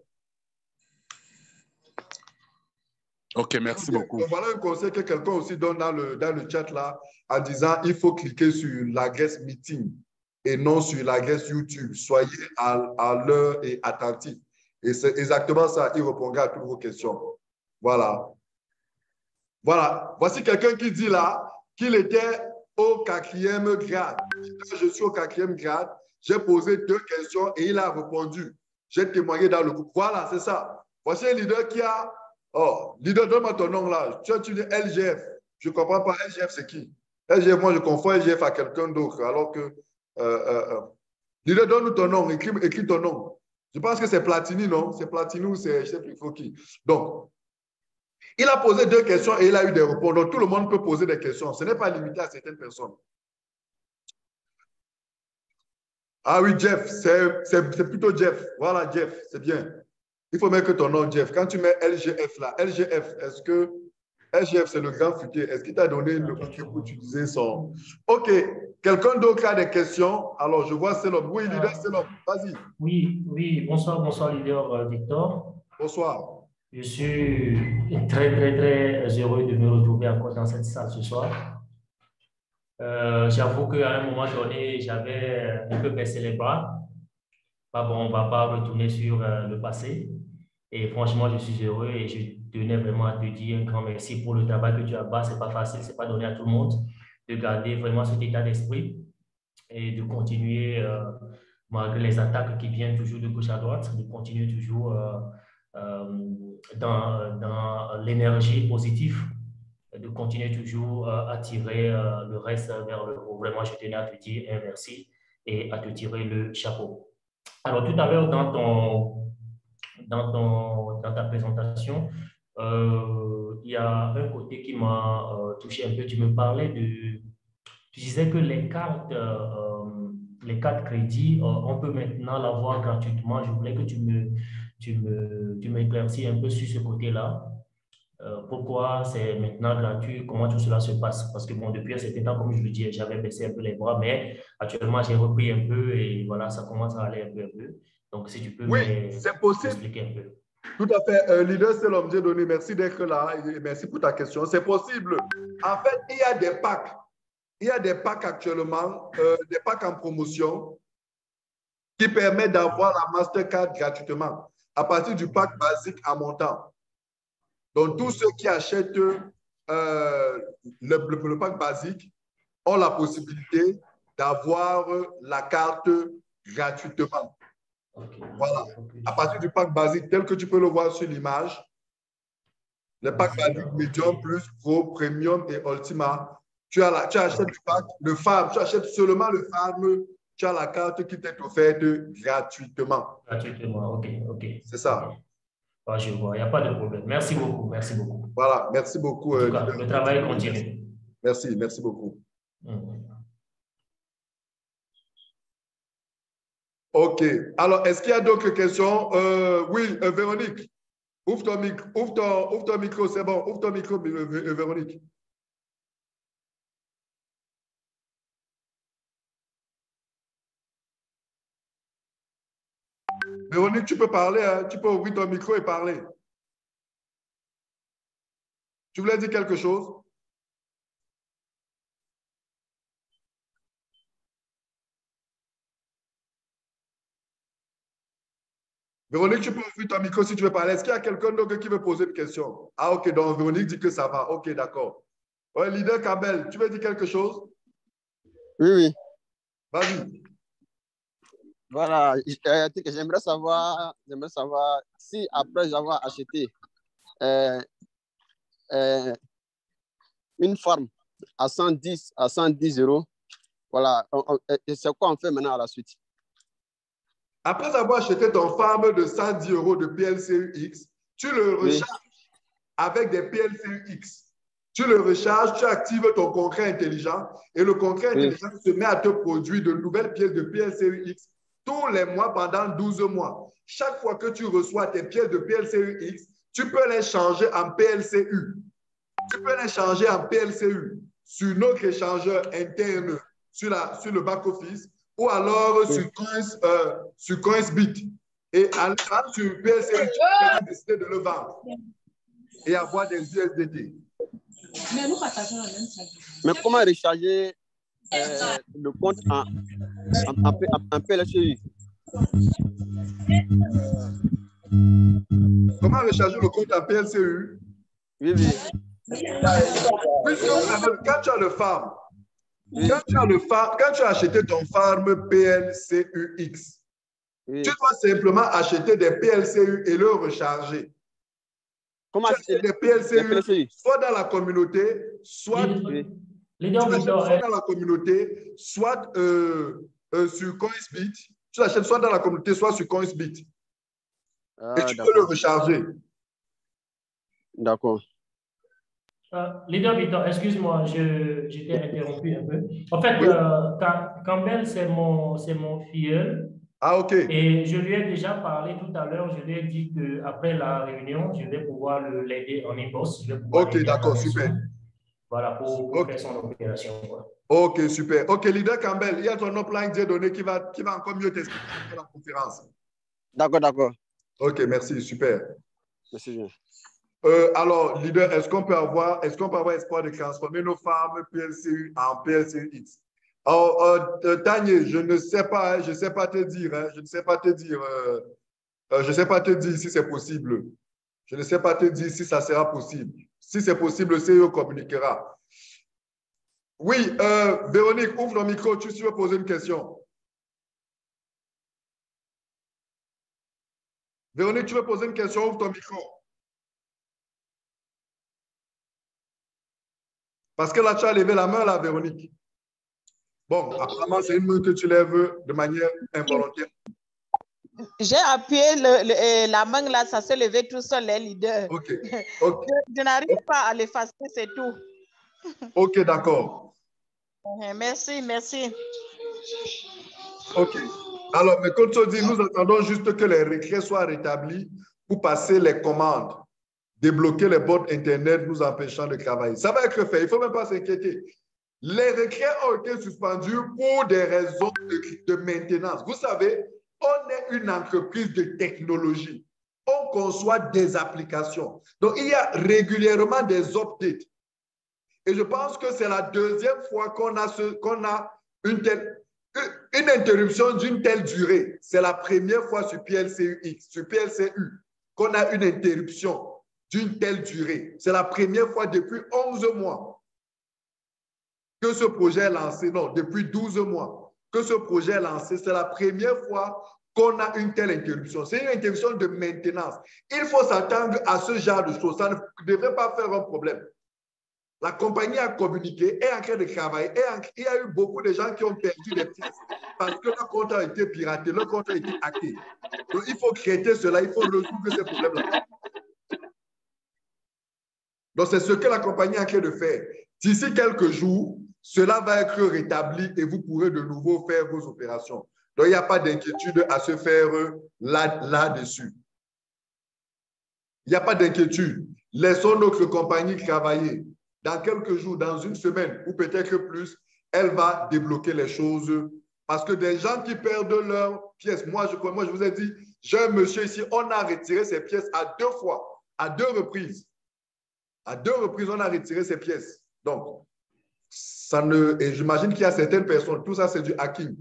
Ok, merci donc, beaucoup. Donc, voilà un conseil que quelqu'un aussi donne dans le, dans le chat là, en disant il faut cliquer sur l'adresse meeting et non sur l'adresse YouTube. Soyez à, à l'heure et attentifs. Et c'est exactement ça. Il répondra à toutes vos questions. Voilà. Voilà. Voici quelqu'un qui dit là qu'il était au quatrième grade. Je suis au quatrième grade. J'ai posé deux questions et il a répondu. J'ai témoigné dans le groupe. Voilà, c'est ça. Voici un leader qui a... Oh, leader, donne-moi ton nom là. Tu as tu dis L G F. Je ne comprends pas. L G F, c'est qui? L G F, moi, je confonds L G F à quelqu'un d'autre. Alors que... Euh, euh, euh. Leader, donne-nous ton nom. Écris, écris ton nom. Je pense que c'est Platini, non? C'est Platini ou c'est... Je ne sais plus faut qui. Donc... Il a posé deux questions et il a eu des réponses. Donc, tout le monde peut poser des questions. Ce n'est pas limité à certaines personnes. Ah oui, Jeff, c'est plutôt Jeff. Voilà, Jeff, c'est bien. Il faut mettre ton nom, Jeff. Quand tu mets L G F là, L G F, est-ce que L G F, c'est le grand futur? Est-ce qu'il t'a donné le OK pour utiliser son... OK. Quelqu'un d'autre a des questions? Alors, je vois Selom. Oui, leader Selom, vas-y. Oui, oui. Bonsoir, bonsoir, leader Victor. Bonsoir. Je suis très, très, très heureux de me retrouver encore dans cette salle ce soir. Euh, J'avoue qu'à un moment donné, j'avais un peu baissé les bras. Bah bon, on ne va pas retourner sur euh, le passé. Et franchement, je suis heureux et je tenais vraiment à te dire un grand merci pour le travail que tu as bas. Ce n'est pas facile, ce n'est pas donné à tout le monde de garder vraiment cet état d'esprit et de continuer, euh, malgré les attaques qui viennent toujours de gauche à droite, de continuer toujours euh, euh, dans, dans l'énergie positive, de continuer toujours euh, à tirer euh, le reste vers le haut. Vraiment, je tenais à te dire un merci et à te tirer le chapeau. Alors, tout à l'heure, dans, ton, dans, ton, dans ta présentation, euh, il y a un côté qui m'a euh, touché un peu. Tu me parlais de... Tu disais que les cartes, euh, les cartes crédit, euh, on peut maintenant l'avoir gratuitement. Je voulais que tu me, tu me, tu m'éclaircisses un peu sur ce côté-là. Euh, pourquoi c'est maintenant gratuit? Comment tout cela se passe? Parce que bon, depuis un certain temps, comme je le dis, j'avais baissé un peu les bras, mais actuellement, j'ai repris un peu et voilà, ça commence à aller un peu, un peu. Donc, si tu peux oui, c'est possible. m'expliquer un peu. Tout à fait. Euh, leader Selom, Dieu donné, merci d'être là et merci pour ta question. C'est possible. En fait, il y a des packs. Il y a des packs actuellement, euh, des packs en promotion qui permettent d'avoir la Mastercard gratuitement à partir du pack basique à montant. Donc, tous ceux qui achètent euh, le, le, le pack basique ont la possibilité d'avoir la carte gratuitement. Okay. Voilà. Okay. À partir du pack basique, tel que tu peux le voir sur l'image, le pack basique, Medium, Plus, Pro, Premium et Ultima, tu, as la, tu achètes du pack, le farm, tu achètes seulement le farm, tu as la carte qui t'est offerte gratuitement. Gratuitement, ok, ok. C'est ça. Okay. Ah, je vois, il n'y a pas de problème. Merci beaucoup, merci beaucoup. Voilà, merci beaucoup. En tout cas, euh, le travail continue. Merci, merci beaucoup. Mmh. OK. Alors, est-ce qu'il y a d'autres questions? Euh, oui, euh, Véronique. Ouvre ton, micro, ouvre ton, ouvre ton micro, c'est bon. Ouvre ton micro, euh, Véronique. Véronique, tu peux parler, hein? Tu peux ouvrir ton micro et parler. Tu voulais dire quelque chose? Véronique, tu peux ouvrir ton micro si tu veux parler. Est-ce qu'il y a quelqu'un d'autre qui veut poser une question? Ah, OK, donc Véronique dit que ça va. OK, d'accord. Ouais, leader Kabel, tu veux dire quelque chose? Oui, oui. Vas-y. Voilà, j'aimerais savoir, j'aimerais savoir si après avoir acheté euh, euh, une farm à cent dix, à cent dix euros, voilà, c'est quoi on fait maintenant à la suite? Après avoir acheté ton farm de cent dix euros de P L C U X, tu le recharges oui. avec des P L C U X. Tu le recharges, tu actives ton contrat intelligent et le contrat oui. intelligent se met à te produire de nouvelles pièces de P L C U X tous les mois pendant douze mois. Chaque fois que tu reçois tes pièces de P L C U X, tu peux les changer en P L C U. Tu peux les changer en P L C U sur notre échangeur interne, sur, la, sur le back-office, ou alors oui. sur, Coins, euh, sur Coinsbit. Et en allant sur P L C U, tu peux décider de le vendre et avoir des U S D T. Mais nous partageons la même chose. Mais comment recharger euh, le compte en, en, en, en P L C U? Comment recharger le compte en P L C U? Oui, oui. Puisque vous avez, quand tu as le farm, oui. quand, tu as le farm quand tu as acheté ton farm P L C U X, oui. tu dois simplement acheter des P L C U et le recharger. Comment tu achètes des P L C U, P L C U soit dans la communauté, soit, oui. tu achètes soit dans la communauté, soit euh, euh, sur Coinsbit. Tu l'achètes soit dans la communauté, soit sur Coinsbit. Ah, et tu peux le recharger. D'accord. Euh, leader Victor, excuse-moi, je, je t'ai interrompu un peu. En fait, oui. euh, Campbell, c'est mon, c'est mon filleul. Ah, OK. Et je lui ai déjà parlé tout à l'heure. Je lui ai dit qu'après la réunion, je vais pouvoir l'aider en inbox. OK, d'accord, super. Voilà, pour, pour okay. faire son opération. Quoi. OK, super. OK, leader Campbell, il y a ton upline Dieu donné qui va, qui va encore mieux t'expliquer après la conférence. D'accord, d'accord. OK, merci, super. Merci bien. Euh, alors, leader, est-ce qu'on peut avoir, est-ce qu'on peut avoir espoir de transformer nos farms P L C U en P L C U X? Alors, euh, Tanya, je ne sais pas, je ne sais pas te dire, hein, je ne sais pas te dire, euh, euh, je ne sais pas te dire si c'est possible. Je ne sais pas te dire si ça sera possible. Si c'est possible, le C E O communiquera. Oui, euh, Véronique, ouvre le micro, tu veux poser une question. Véronique, tu veux poser une question, ouvre ton micro. Parce que là, tu as levé la main, là, Véronique. Bon, apparemment, c'est une main que tu lèves de manière involontaire. J'ai appuyé le, le, la main, là, ça s'est levé tout seul, les leaders. OK. okay. Je, je n'arrive okay. pas à l'effacer, c'est tout. OK, d'accord. Merci, merci. OK. Alors, mais comme tu dis, nous attendons juste que les requêtes soient rétablis pour passer les commandes. Débloquer les bornes Internet nous empêchant de travailler. Ça va être fait, il ne faut même pas s'inquiéter. Les requêtes ont été suspendus pour des raisons de, de maintenance. Vous savez, on est une entreprise de technologie. On conçoit des applications. Donc, il y a régulièrement des updates. Et je pense que c'est la deuxième fois qu'on a, ce, qu'on a une, telle, une interruption d'une telle durée. C'est la première fois sur P L C U X, sur P L C U, qu'on a une interruption d'une telle durée. C'est la première fois depuis onze mois que ce projet est lancé. Non, depuis douze mois que ce projet est lancé. C'est la première fois qu'on a une telle interruption. C'est une interruption de maintenance. Il faut s'attendre à ce genre de choses. Ça ne devrait pas faire un problème. La compagnie a communiqué, est en train de travailler. Et il y a eu beaucoup de gens qui ont perdu des pièces parce que leur compte a été piraté, leur compte a été hacké. Donc, il faut traiter cela, il faut résoudre ces problèmes-là. Donc, c'est ce que la compagnie est en train de faire. D'ici quelques jours, cela va être rétabli et vous pourrez de nouveau faire vos opérations. Donc, il n'y a pas d'inquiétude à se faire là, là-dessus. Il n'y a pas d'inquiétude. Laissons notre compagnie travailler. Dans quelques jours, dans une semaine ou peut-être plus, elle va débloquer les choses. Parce que des gens qui perdent leurs pièces, moi je, moi, je vous ai dit, j'ai un monsieur ici, on a retiré ses pièces à deux fois, à deux reprises. À deux reprises, on a retiré ses pièces. Donc, ça ne, et j'imagine qu'il y a certaines personnes, tout ça c'est du hacking.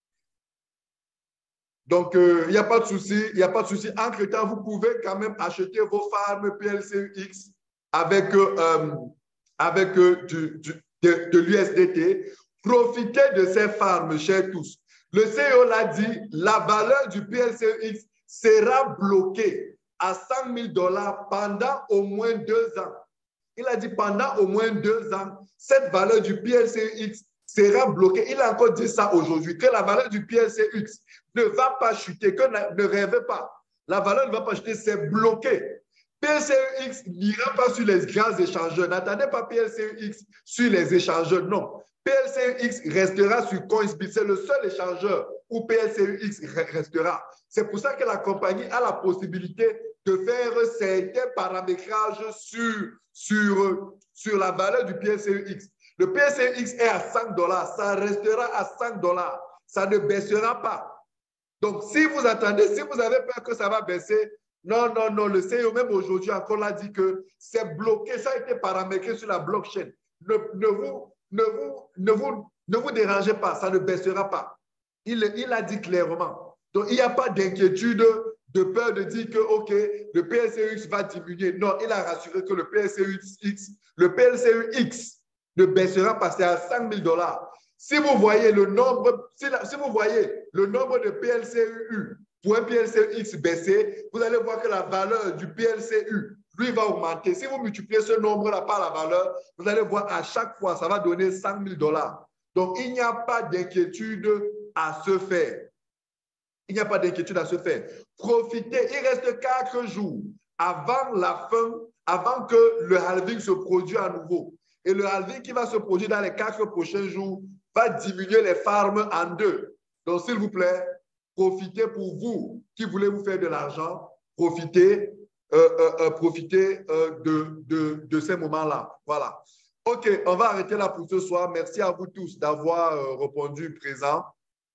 Donc, il euh, n'y a pas de souci, il n'y a pas de souci. Entre-temps, vous pouvez quand même acheter vos farms P L C U X avec, euh, avec euh, du, du, de, de l'U S D T. Profitez de ces farms, chers tous. Le C E O l'a dit, la valeur du P L C U X sera bloquée à cent mille dollars pendant au moins deux ans. Il a dit pendant au moins deux ans, cette valeur du P L C U X sera bloquée. Il a encore dit ça aujourd'hui, que la valeur du P L C U X ne va pas chuter, que ne rêvez pas. La valeur ne va pas chuter, c'est bloqué. P L C U X n'ira pas sur les grands échangeurs. N'attendez pas P L C U X sur les échangeurs, non. P L C U X restera sur Coinsbit. C'est le seul échangeur où P L C U X restera. C'est pour ça que la compagnie a la possibilité de faire certains paramétrages sur, sur, sur la valeur du P L C U X. Le P L C U X est à cinq dollars. Ça restera à cinq dollars. Ça ne baissera pas. Donc, si vous attendez, si vous avez peur que ça va baisser, non, non, non. Le C E O même aujourd'hui encore l'a dit que c'est bloqué. Ça a été paramétré sur la blockchain. Ne, ne vous... Ne vous, ne, vous, ne vous dérangez pas, ça ne baissera pas. Il, il a dit clairement. Donc, il n'y a pas d'inquiétude, de peur de dire que, OK, le P L C U X va diminuer. Non, il a rassuré que le P L C U X, le P L C U X ne baissera pas, c'est à cinq mille dollars. Si vous voyez le nombre, si, la, si vous voyez le nombre de P L C U pour un P L C U X baisser, vous allez voir que la valeur du P L C U lui va augmenter. Si vous multipliez ce nombre-là par la valeur, vous allez voir à chaque fois, ça va donner cinq mille dollars. Donc, il n'y a pas d'inquiétude à se faire. Il n'y a pas d'inquiétude à se faire. Profitez, il reste quatre jours avant la fin, avant que le halving se produise à nouveau. Et le halving qui va se produire dans les quatre prochains jours va diminuer les farms en deux. Donc, s'il vous plaît, profitez pour vous qui voulez vous faire de l'argent, profitez. Euh, euh, euh, profiter euh, de, de, de ces moments-là. Voilà. OK, on va arrêter là pour ce soir. Merci à vous tous d'avoir euh, répondu présent.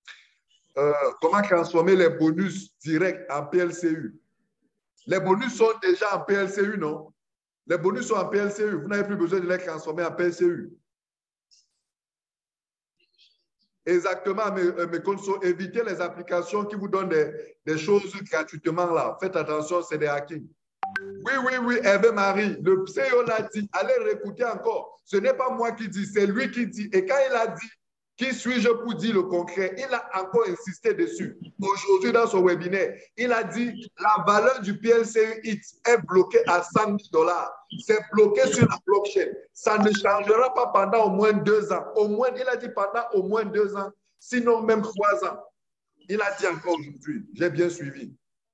Euh, comment transformer les bonus directs en P L C U? Les bonus sont déjà en P L C U, non? Les bonus sont en P L C U. Vous n'avez plus besoin de les transformer en P L C U. Exactement, mais, mais évitez les applications qui vous donnent des, des choses gratuitement là. Faites attention, c'est des hackings. Oui, oui, oui, Hervé Marie, le C E O l'a dit, allez réécouter encore. Ce n'est pas moi qui dis, c'est lui qui dit. Et quand il a dit, qui suis-je pour dire le concret, il a encore insisté dessus. Aujourd'hui, dans son webinaire, il a dit, la valeur du P L C U X est bloquée à cent mille dollars. C'est bloqué sur la blockchain. Ça ne changera pas pendant au moins deux ans. Au moins, il a dit pendant au moins deux ans, sinon même trois ans. Il a dit encore aujourd'hui. J'ai bien suivi.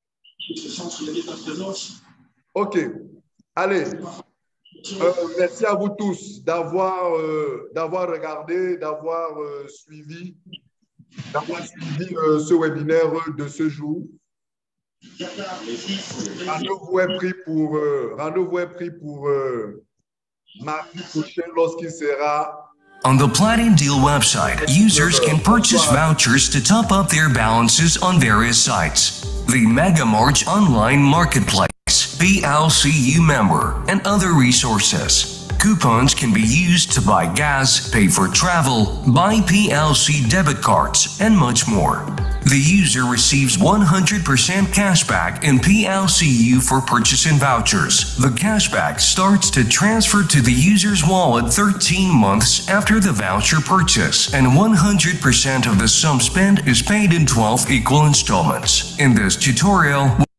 OK. Allez. Euh, merci à vous tous d'avoir euh, d'avoir regardé, d'avoir euh, suivi, d'avoir suivi euh, ce webinaire de ce jour. Rendez-vous est pris pour, euh, rendez-vous est pris pour euh, mardi prochain lorsqu'il sera. On the Platinum Deal website, users can purchase vouchers to top up their balances on various sites. The Megamarch Online Marketplace, P L C U member, and other resources. Coupons can be used to buy gas, pay for travel, buy P L C debit cards, and much more. The user receives one hundred percent cashback in P L C U for purchasing vouchers. The cashback starts to transfer to the user's wallet thirteen months after the voucher purchase, and one hundred percent of the sum spent is paid in twelve equal installments. In this tutorial,